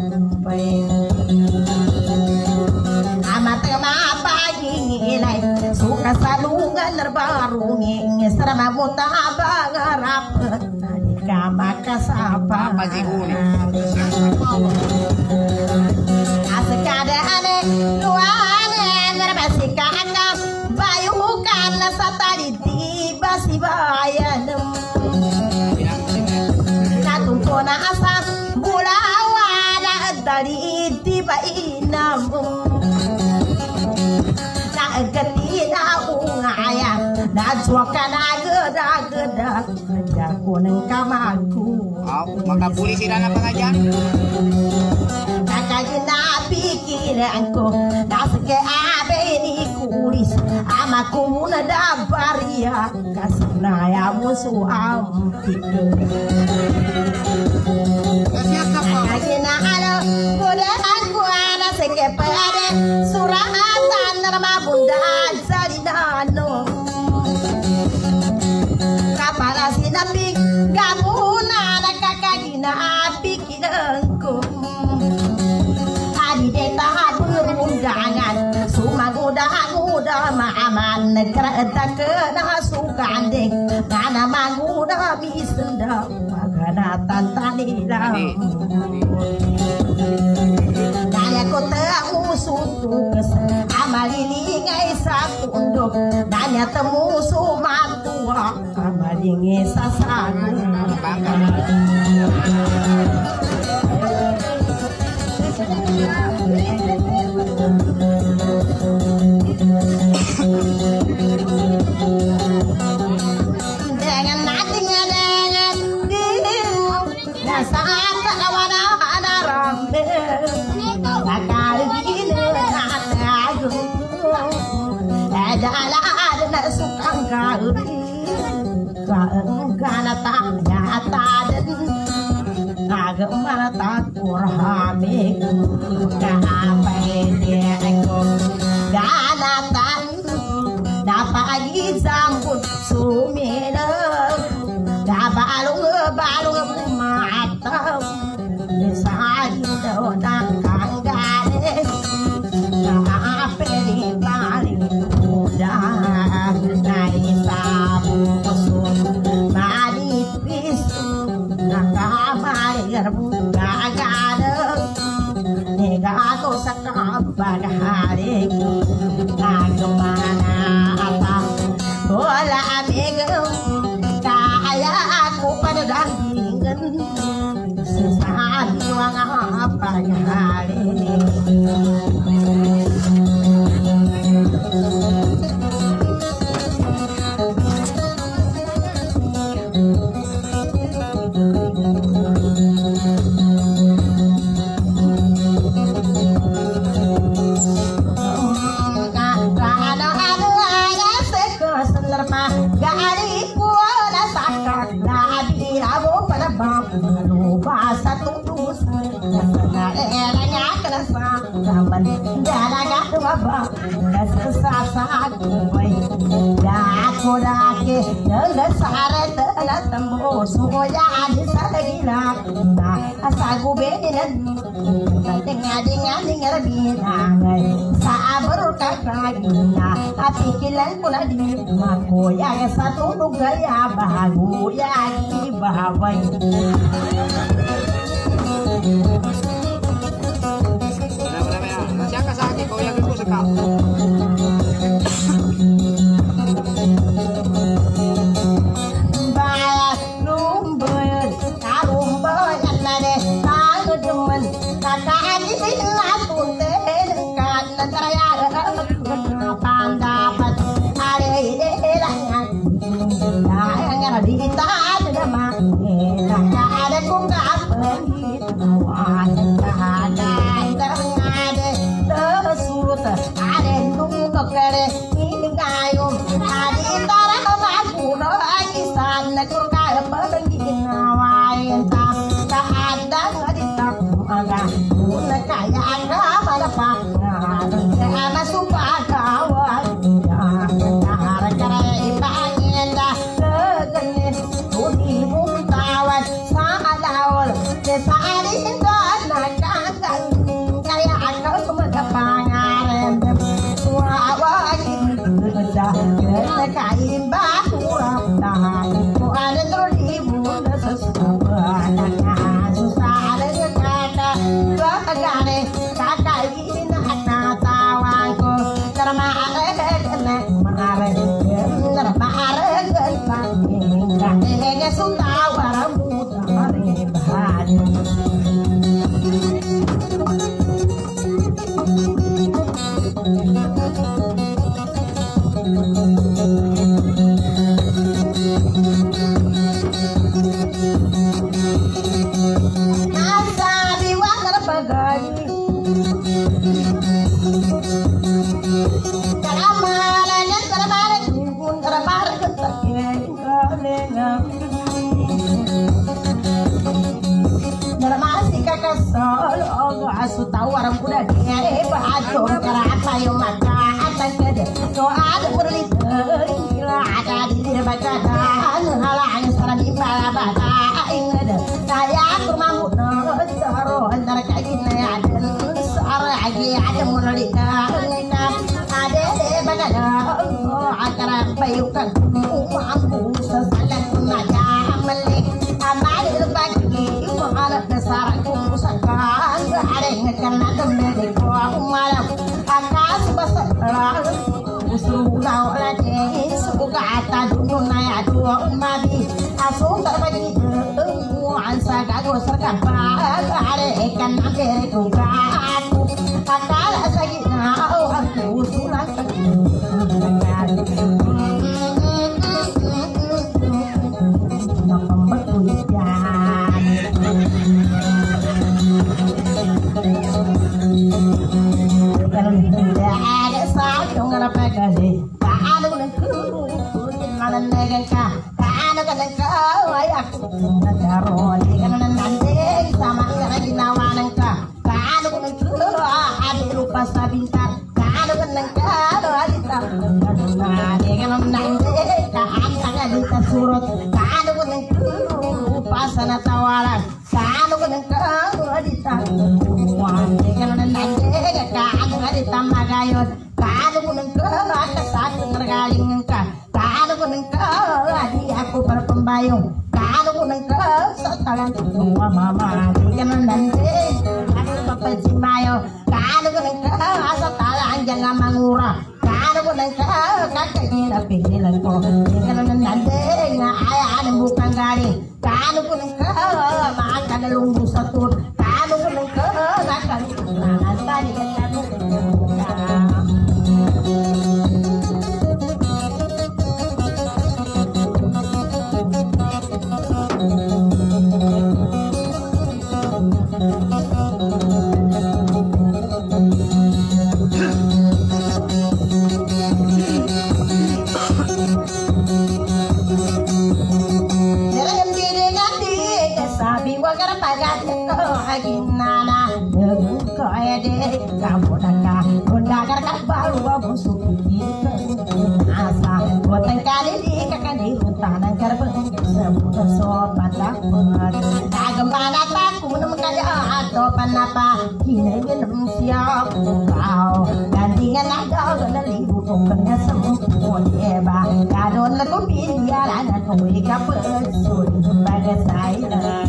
amat mapagi ngilay suka salungan nerbarunging serama mutabang rapet kamakasapa asekadane luane nerbasika angam bayukan satali tiba sibayanem natumpona asa bulawana dari tiba inam ketina ungaya najwa kana geda-geda jago neng kamaku maka polisi dana pengajar kakak na pikiranku nasake abe ni kuris amaku muna dabaria kasna ya musuh am tidur kakak na halo kuda aku ana seke pade suratan nama bunda sarinano kapala sinapi gamuna na kakagina pikirangku adi deta berundangan sumaguda-guda maaman kereta kena sukandeng mana maguda bisenda magana tantanila nanya kota musuh amalilingai sakundok nanya temu sumatua amalingi sasagu dengan nanti dengan dirimu saat kawan ada rambe bakal gila aku ada ada sukang kali karena tanya taden agak mana takur hamil apa dia aku ganatan dapat sambut sumina dapat balung balung mata misal dona kanggane apa di paling mudah naik sabu kusum mari pisu nakamari gerbuka gada nega aku sakabar hari agama apa bola amigo ba das sa kubai ya ko da ke da sare da tambo su ya di sa gila na asa go be na denga denga denga bi na ngai sa baru ka ka na api kilan pula di ma ko ya satu gaya bahagu ya di bahawai. Siapa sakit kau yang aku suka? asa buatan kali di kakak di hutan agar bersebuah sobat dapat kagembala takut mengkaya atau panapa kini minum siap kau gantian ada dari bukannya semua eba kadon lagu biaran aku ikap besul pada saya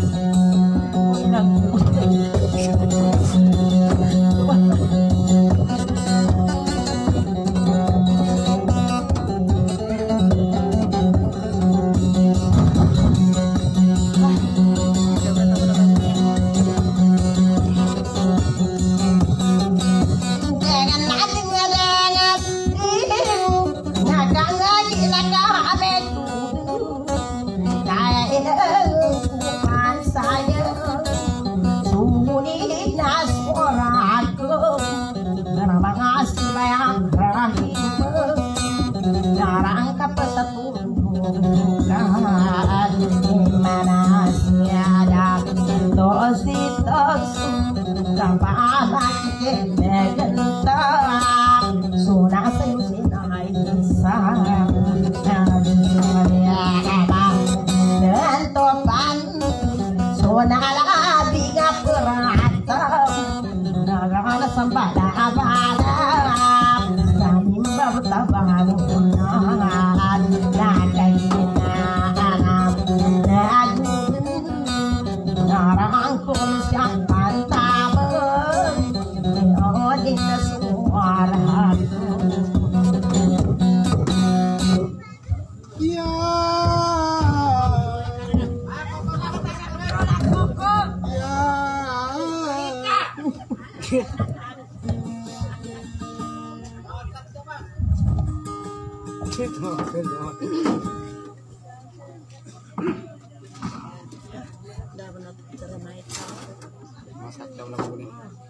masak jauh lah boleh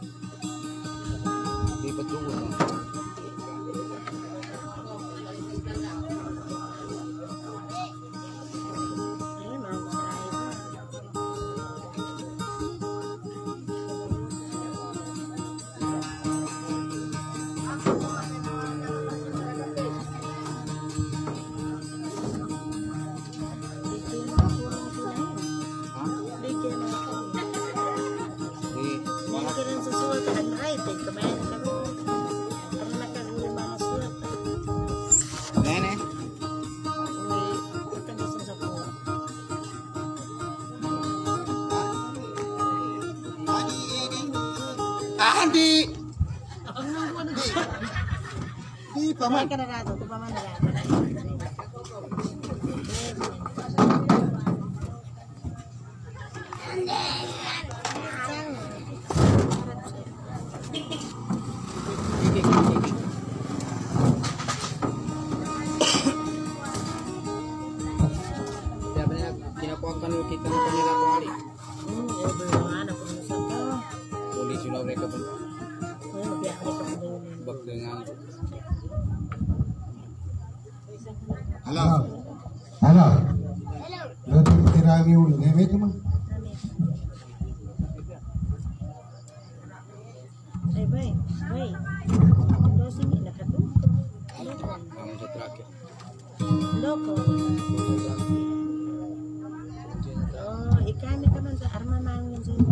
di betul Andi. Di paman. Kinakuakan kita kanila kali. Polisi lah mereka pun. Bak dengan. Halo. Halo. Lo tirami ulu neme tu mah. Eh, baik, baik. Lo sini nak tu. Kamu terakhir. Loko. Oh, ikan ni kan sa arma mangin sa.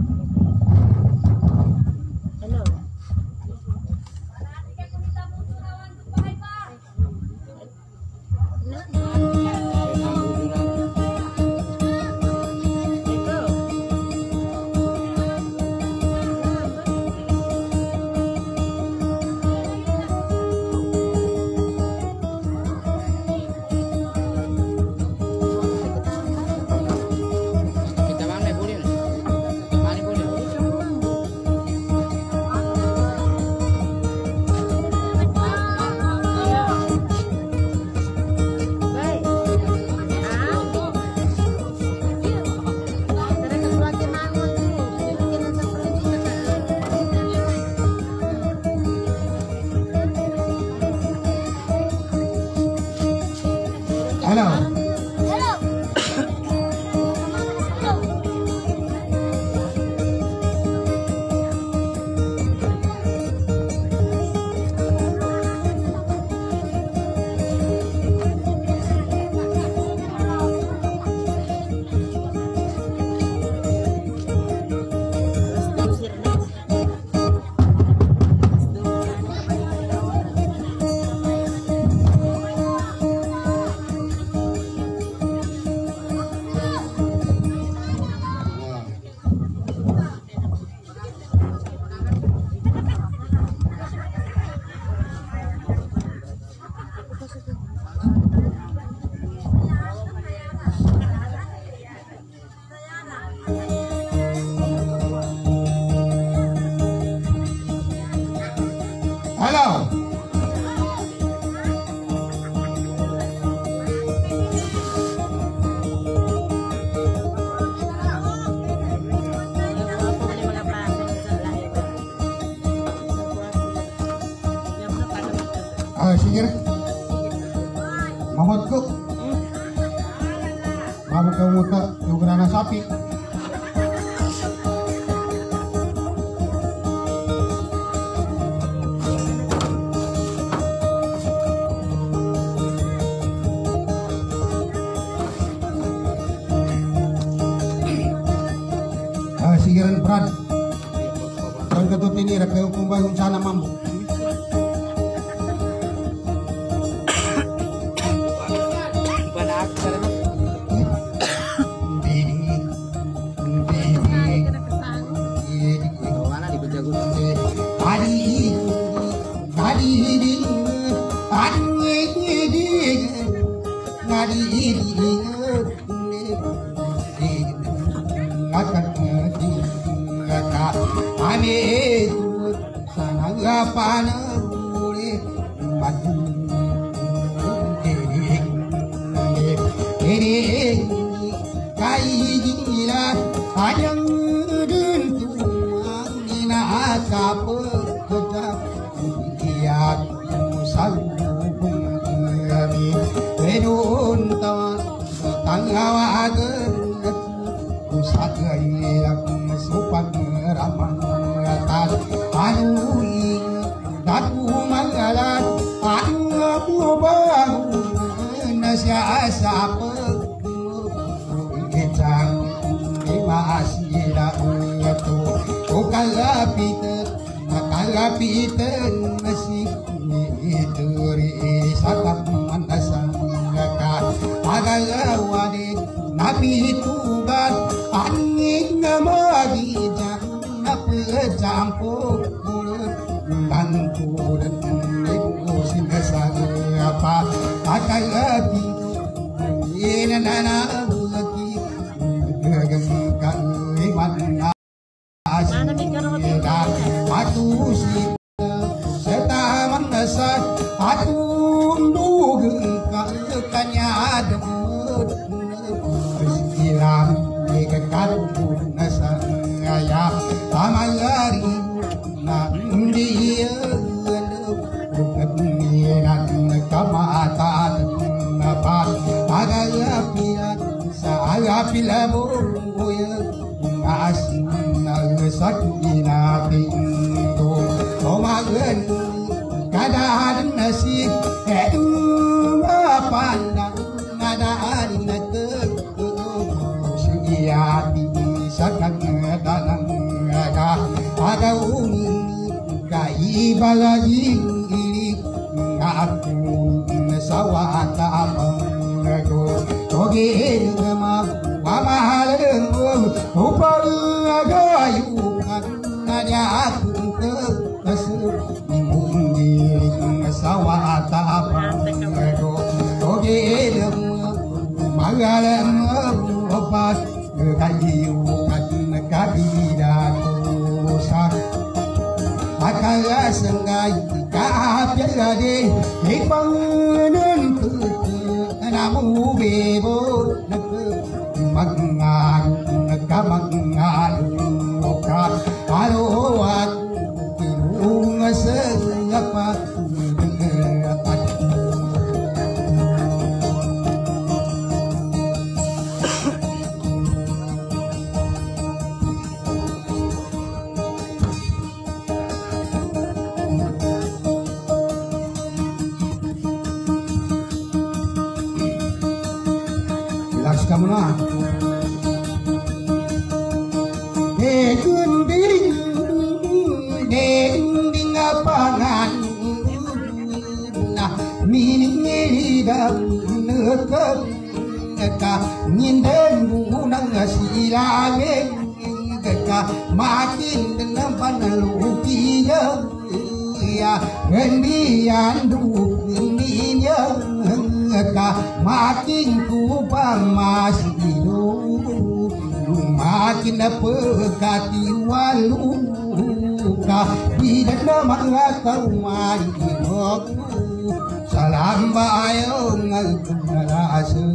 Hello. Halo. Halo. Ah, sige. Mamot ko. Mamot ka muta, yung grana sapi. Ah, sige rin, Brad. Kung ka ito tinira, kayo kung ba yung sana mambo. Kamu lah. Dekun ding ding ding apangan nah mining ida nekep ka nyinden bunang silame ka makin dengan panaluki ya ya gendian du ninya makin ku masih hidup makin pekati waluka tidak nama kau mari salam bayo ngakunarasa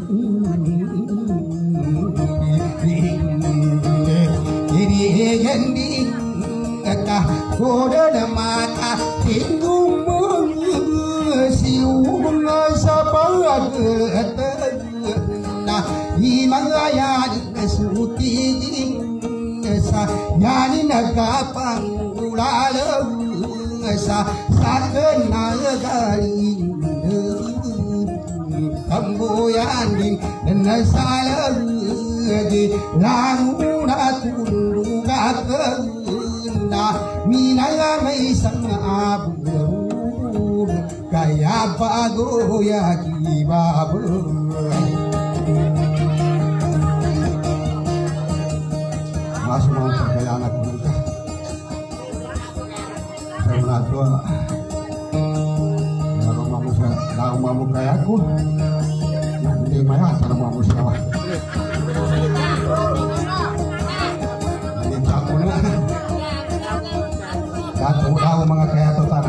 ini gending kata koda mata tinggung siung sabar na himaya suti sa yani nagapang ulala sa sakena galing kamboyan din nasala di languna tuluga na minaya may isang abu kaya bago ya kibabo masuk mau kaya anak mereka saya mengatua kalau mamu kalau mamu kayak aku nanti maya cara mamu sawah ini cakuna jatuh tahu mga kaya total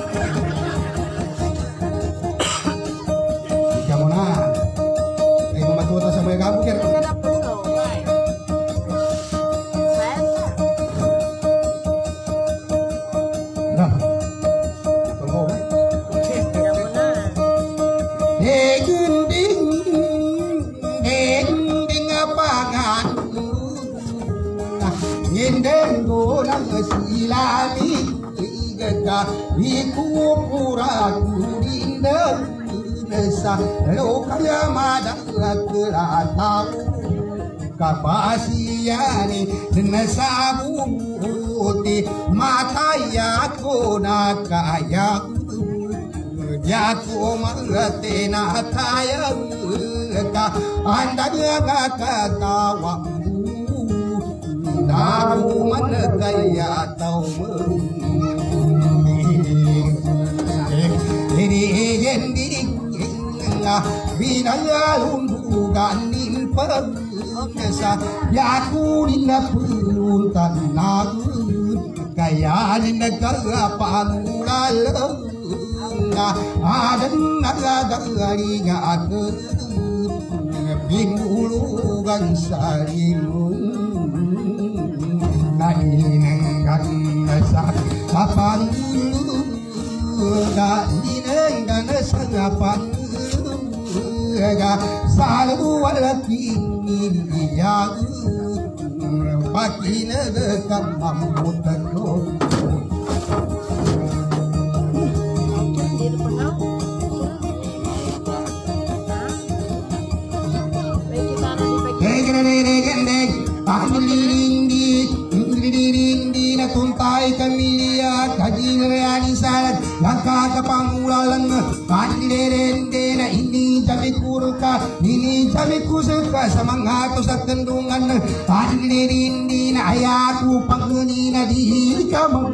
kamu na ay matuta sa mga kamu kaya silami gada iku pura kurinda nesa lo kaya mada kelata kapasiani nesa buti mata ya kona kaya jaku mangate na kaya ka anda kata tawa tahu mana kaya tahu ini ini lah binaya lumbugan nin pagkasa yaku nina puntan nagu kaya nina kagapangulala adan nagagari nga aku bingulugan sarimu nainenggan sa kapan nainenggan sa kapan selalu walaki yang pakin dekat mampu terus tuntai kamilia kajirani salat langkah kepangulalan kandirende na ini jami kurka ini jami kusuka semangat sa tendungan kandirende na ayatu panguni na di kamang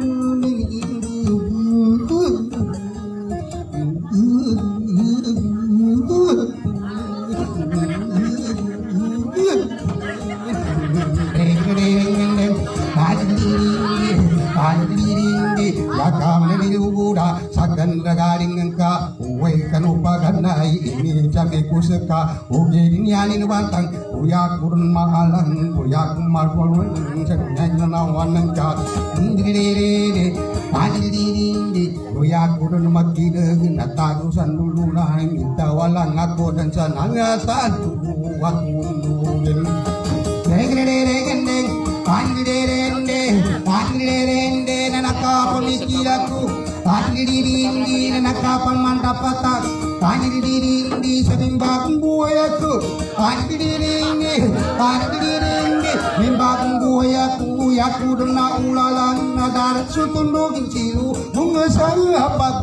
garing ka uwe kanupa ganai ini jami kuseka uge dinyani wantang uya kurun mahalang uya kumar polun senanya nawan ka ndirire pandirindi uya kurun makide nataru sandulu na minta walang aku dan sananga satu aku nungguin negere gendeng pandirende pandirende nanaka pemikiranku Tandiri nakapan mandapata Tandiri sedimbang buayaku Tandiri Tandiri nimbang buayaku yaku dena ulalan nadar sutunduk cilu bunga apa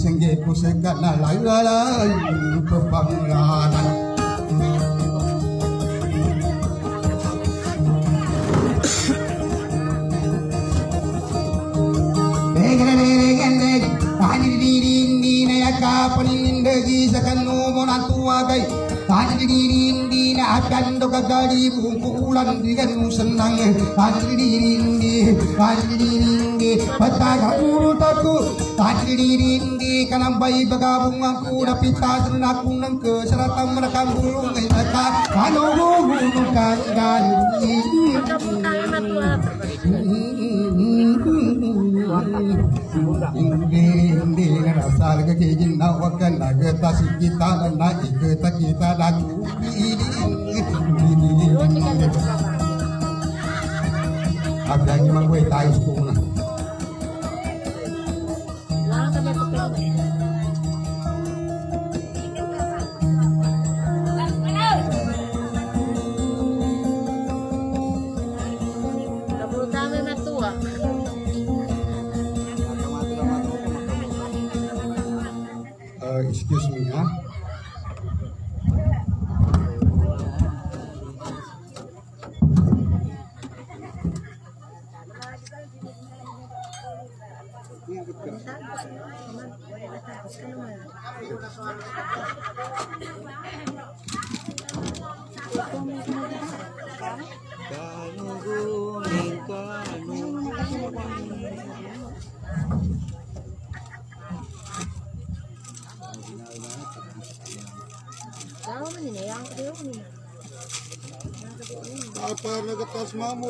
senggeku segala lain pepanglanan. Panindagi sa kanumo ng tuwagay Tadididindi na akando kagadi Bungkulan di ganun senang Tadididindi Tadididindi Patagakulot ako Tadididindi Kanambay bagabong ako Napitasan ako ng kesaratang Manakang bulong ay naka Ano gulong kang galing Hindi hindi ngerasa kegigin nawakan nageta kita na iketa kita dan abang mang gue tayo semua. Excuse me, ha? Apa nagatas mamu?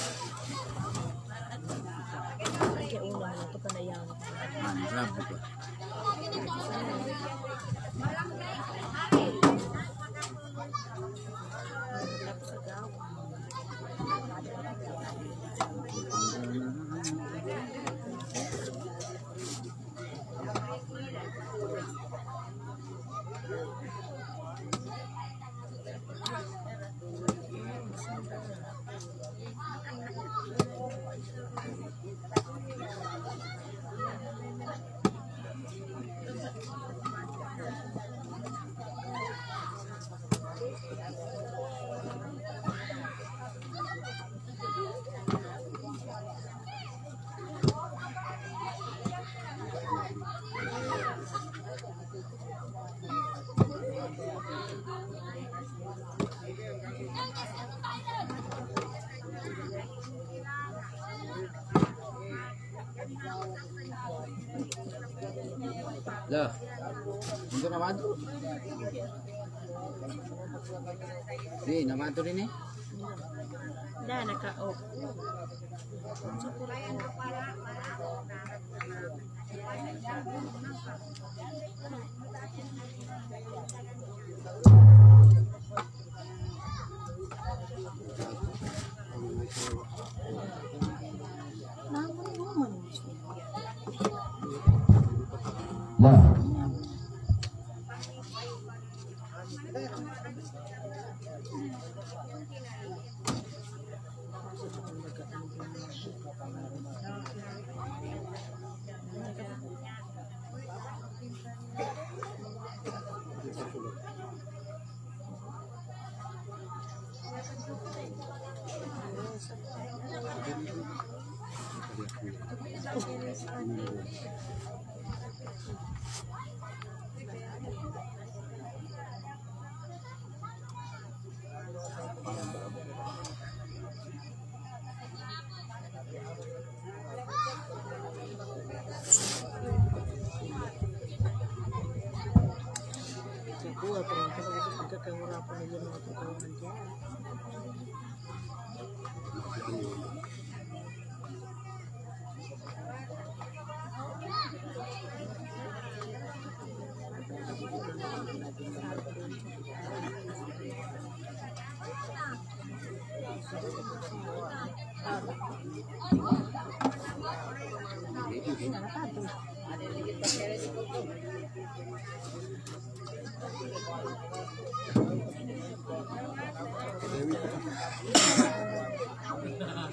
Lah, untuk nama tu? Ni nama tu ni? Dah nak kau. Lah.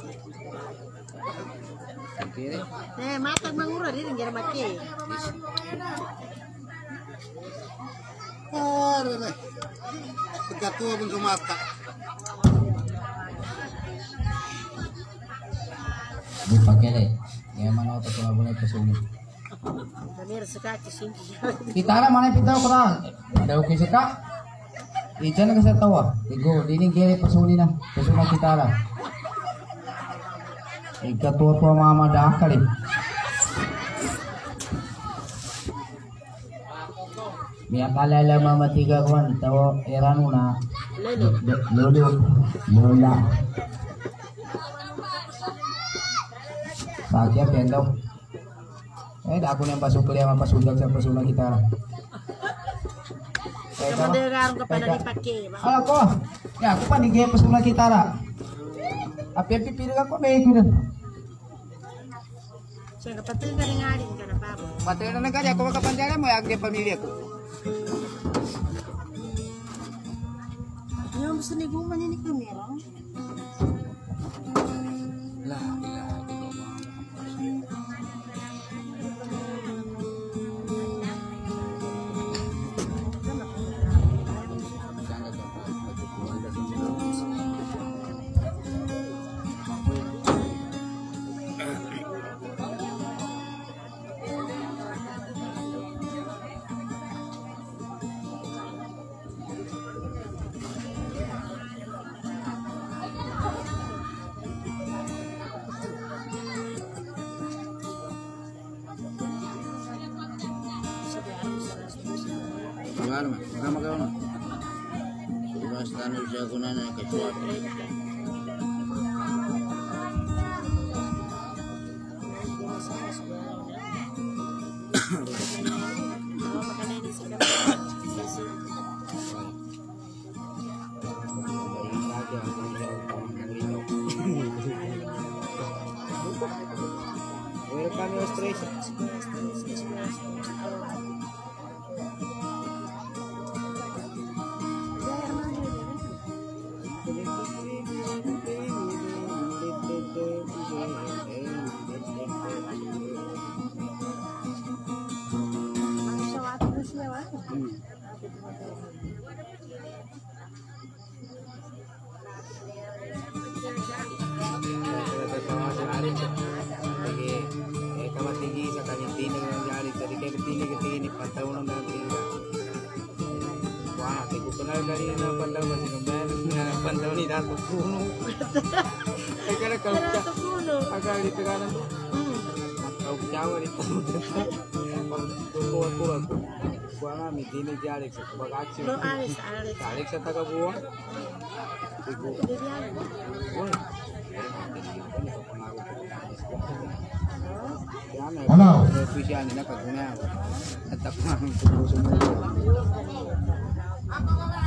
Eh, matag mangura din ang maki. Aduh, kegatua pun mata. Dipakai deh. Ya mana otak kalau boleh kesini. Kita ada mana kita kurang. Ada oke seka. Ijan na kasi tawa. Igo, dini gere pasuli na. Pasuli kita ada. Ikatua-tua mama dah kali. Biar kalala mama tiga kawan tahu eranuna. Lulu, lula. Sakit pendok. Eh, dah aku yang pasuk kuliah sama pasudak sama pasudak kita. Kemudian kepada dipakai. Halo kok. Ya aku pan di pasudak kita lah. Api-api pilih aku baik gitu. Saya kepatin kan ngarin kan apa? Patay na nagkali ako makapanjala mo yung pamilya ko. Yung gusto ni Guman ni kamera. La ilaha Magano, magano magano. Basta no siya ko na na kasuat. Welcome your stress. Dari na pandang masih kembali na pandang ni dato puno. Agak kau Dato puno. agak di tekanan tu. Kau jawa di puno. Kau aku aku. Kau ngami dini jalik sebagai aksi. Lo alis alis. Jalik saya tak buah. Ibu. Boleh. Halo. Visual ni nak guna. Tetap mang semua semua.